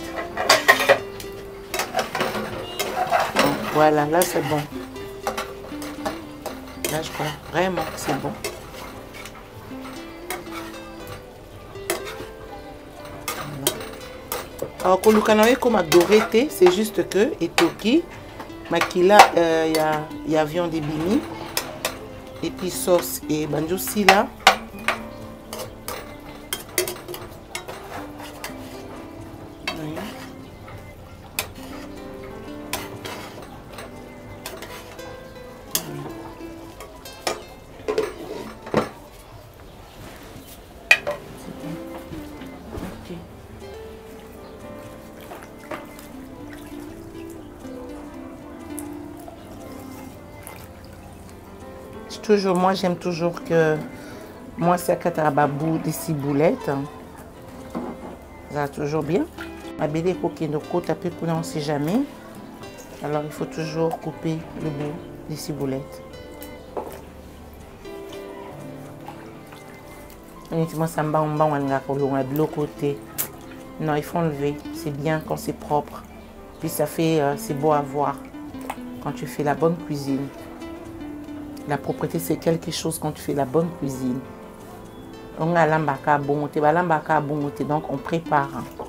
Speaker 4: Donc, voilà, là c'est bon. Là je crois vraiment que c'est bon. Alors, quand le canard est comme à doré, c'est juste que, et toki, makila, il euh, y, a, y a viande et bimi, et puis sauce et banjo sila. Oui. Toujours, moi j'aime toujours que moi c'est à katarababou des ciboulettes. Ça va toujours bien. Ma belle coquine de côte à peu on ne sait jamais. Alors il faut toujours couper le bout des ciboulettes. Honnêtement, ça me bat en bas de l'autre côté. Non, il faut enlever. C'est bien quand c'est propre. Puis ça fait, euh, c'est beau à voir quand tu fais la bonne cuisine. La propreté, c'est quelque chose quand tu fais la bonne cuisine. On a l'ambaka bon, donc on prépare.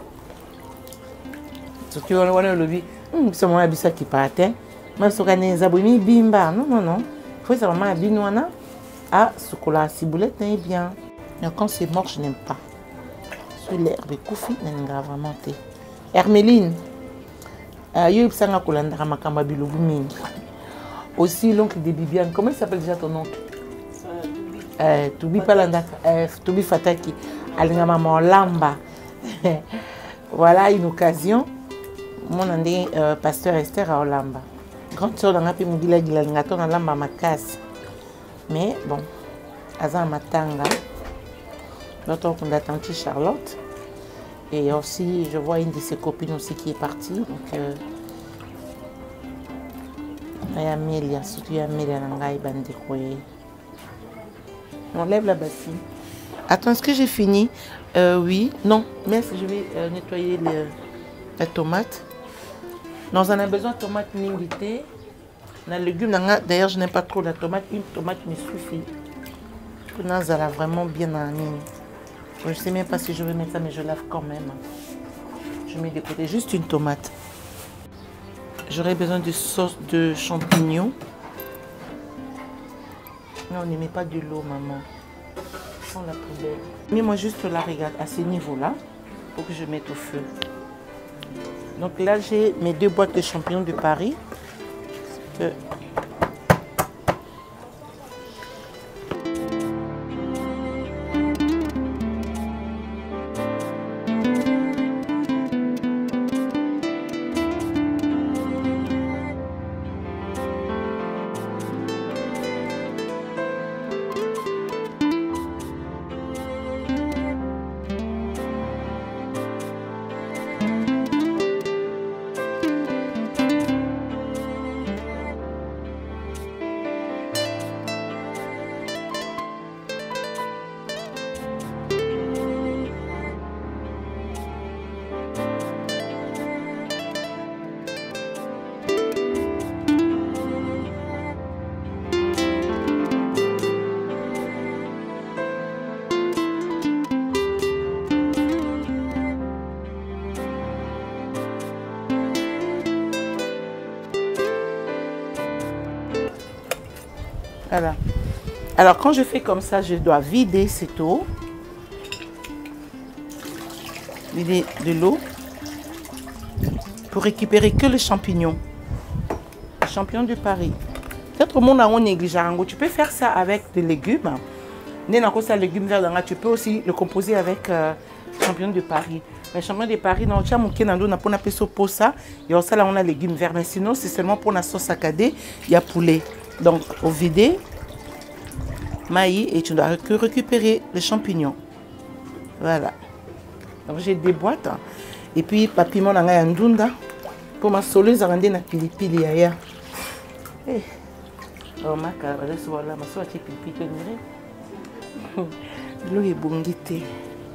Speaker 4: Surtout on a le lobby, c'est moi qui qui part. Mais ce qu'on a bimba, non non non. Il faut savoir ma binoana. Ah, ce qu'on a ciboulette n'est bien. Mais quand c'est mort, je n'aime pas. Sur l'herbe koufi, n'est pas vraiment thé. Herméline, euh, yo ibsanga kolandra makamba bilobu mingi. Aussi l'oncle de Bibiane, comment il s'appelle déjà ton oncle? euh, Toubi Palanda, euh, Toubi Fataki, Alinga Maman Lamba. Voilà une occasion. Mon andé euh, pasteur Esther à Olamba. Grande soeur dans la paix Mugila Gilalingaton à Lamba Makas. Mais bon, Azan Matanga. L'autre on a tante Charlotte. Et aussi, je vois une de ses copines aussi qui est partie. Donc, euh, Amélia, surtout Amélia Nangai Bandekwe. On lève la bassine. Attends, est-ce que j'ai fini? euh, Oui. Non, mais je vais euh, nettoyer le, la tomate. Non, on a besoin de tomate ningité. Dans le légume, d'ailleurs, je n'aime pas trop la tomate. Une tomate me suffit. On a vraiment bien en ligne. Je ne sais même pas si je vais mettre ça, mais je lave quand même. Je mets de côté juste une tomate. J'aurais besoin de sauce de champignons. Non, on ne met pas de l'eau, maman. Sans la poubelle. Mets-moi juste là, regarde, à ce niveau-là, pour que je mette au feu. Donc là, j'ai mes deux boîtes de champignons de Paris. Que Voilà. Alors quand je fais comme ça, je dois vider cette eau. Vider de l'eau. Pour récupérer que les champignons. Les champignons de Paris. Peut-être au monde on néglige. Tu peux faire ça avec des légumes. Légumes verts, tu peux aussi le composer avec euh, champignons de Paris. Les champignons de Paris, non, tu as mon kenando, on a pour appeler ça pour ça. Et aussi là on a légumes verts. Mais sinon c'est seulement pour la sauce saccadée. Il y a poulet. Donc, au vider, maïs, et tu dois que récupérer les champignons. Voilà. Donc, j'ai des boîtes. Et puis, papi, mon anga ndunda pour ma soleuse rendre na pilipili aya. Hey. Oh, ma carte, je suis là, ma soeur qui pipi te dirait. L'eau est bongité.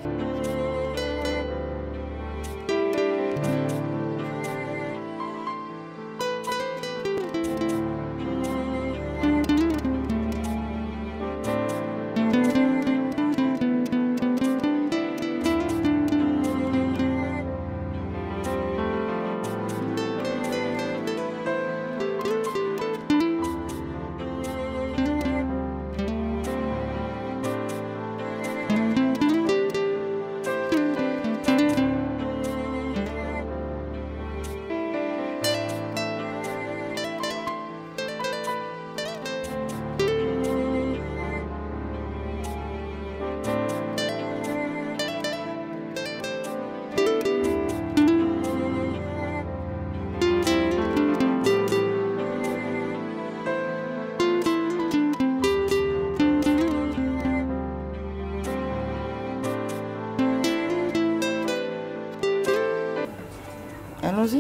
Speaker 4: Allons-y.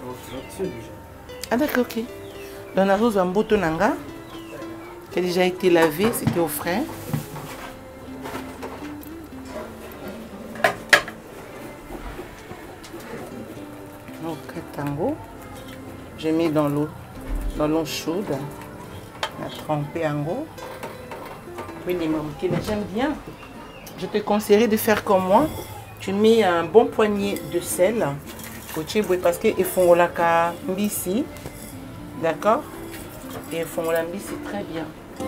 Speaker 4: Ah d'accord, ok. Dans la rose en botonanga, qui a déjà été lavé, c'était au frais. Donc, tango, j'ai mis dans l'eau, dans l'eau chaude, la trempé en gros. Oui, les mamouquets, j'aime bien. Je te conseillerais de faire comme moi. Tu mets un bon poignet de sel. Parce qu'ils font la mbisi, d'accord? Et ils font la mbisi très bien.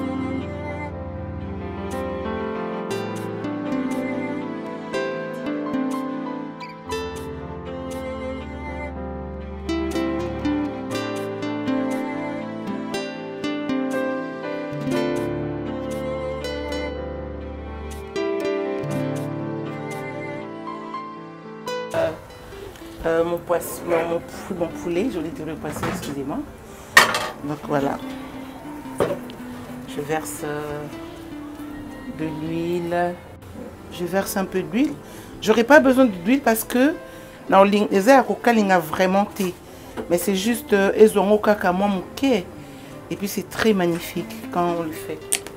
Speaker 4: Euh, mon, poisson, mon, mon poulet, je l'ai tiré le poisson, excusez-moi. Donc voilà. Je verse euh, de l'huile. Je verse un peu d'huile. J'aurais pas besoin d'huile parce que dans les a vraiment thé. Mais c'est juste euh, et puis c'est très magnifique quand on le fait.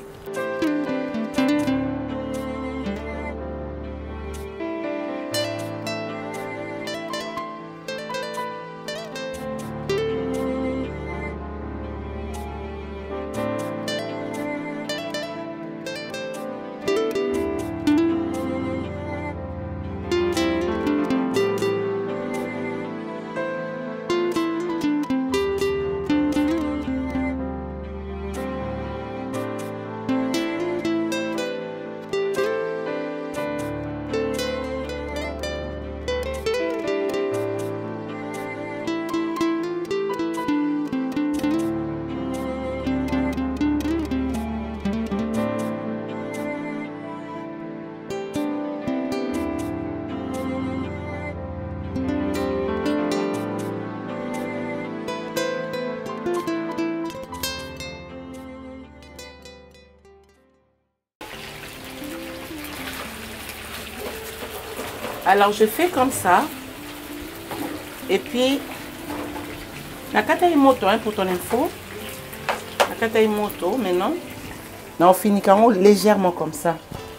Speaker 4: Alors je fais comme ça. Et puis, la kata moto, hein, pour ton info. La kata moto, maintenant. Non, on finit quand même légèrement comme ça.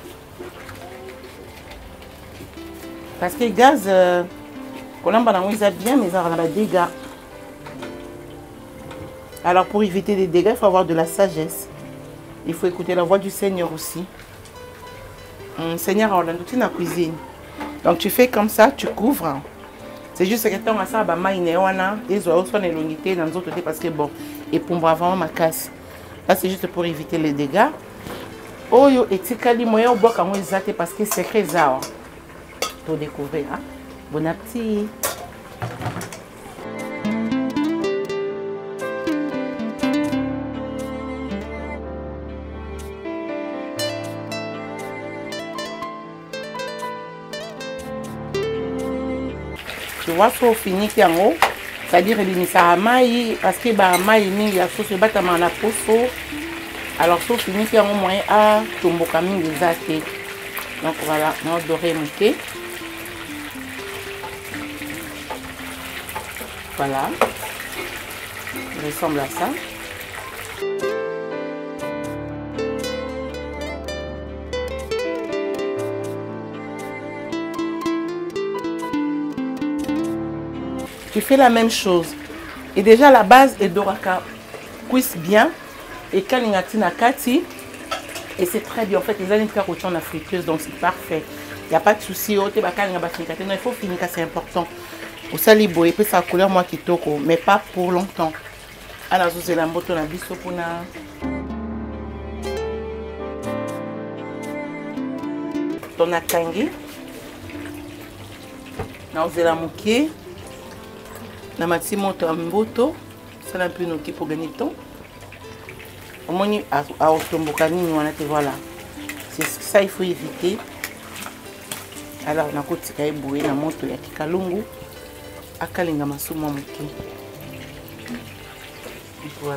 Speaker 4: Parce que le gaz, euh, quand on a bien, mais ça a des dégâts. Alors pour éviter des dégâts, il faut avoir de la sagesse. Il faut écouter la voix du Seigneur aussi. Le Seigneur a ordonné dans la cuisine. Donc tu fais comme ça, tu couvres. C'est juste que tu as ça, parce que bon, et pour vraiment ma casse. Là c'est juste pour éviter les dégâts. Oyo et tikali moyen au bois quand on est parce que c'est très ça. Pour découvrir. Hein? Bon appétit. Tu vois, ça finit en haut, c'est-à-dire que ça a maï, parce que bah maï il y a sauce battre dans la poso. Alors ça finit en haut moyen à tomber comme des athées. Donc voilà, on doré mouté. Voilà, il ressemble à ça. Tu fais la même chose. Et déjà la base est doraka cuisse bien et kalingati na kati et c'est très bien en fait les années de en friteuse donc c'est parfait. Il n'y a pas de souci, il faut finir, c'est important. Au salibo et puis ça couleur moi qui toque mais pas pour longtemps. Alors vous avez la moto na biso pour na ton akangi. Na vous la moquer. Na mati moto mboto, ça n'a plus noki pour gagner temps. Au moins à otomboka nini wana te voilà. C'est ça il faut éviter. Alors na kotika eboué na moto ya kikalungu akalinga masumo moke. Voilà.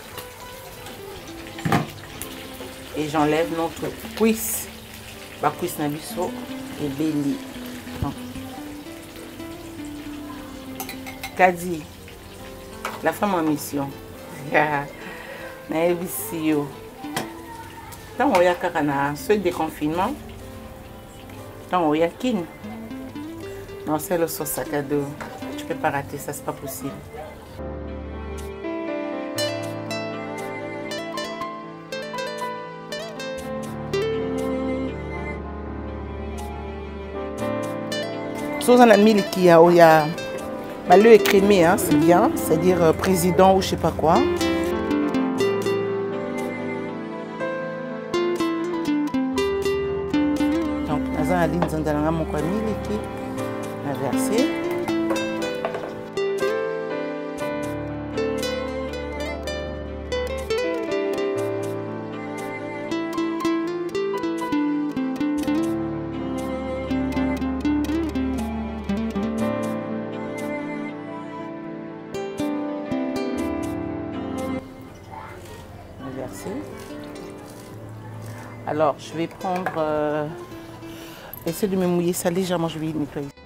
Speaker 4: Et j'enlève notre cuisse. Ba cuisse na biso et belly. Kadi, la femme en mission. Na ebisio. Tant on y a kakana, ce déconfinement. Tant on y a kin. Non, c'est le sauce sac à dos. Tu peux pas rater ça, c'est pas possible. Sauce en amil qui a, y a bah, le écrémé, hein, c'est bien, c'est-à-dire euh, président ou je sais pas quoi. Donc, on a ligne dans mon ami qui a versé. Alors, je vais prendre... Euh, essayer de me mouiller ça légèrement, je vais nettoyer.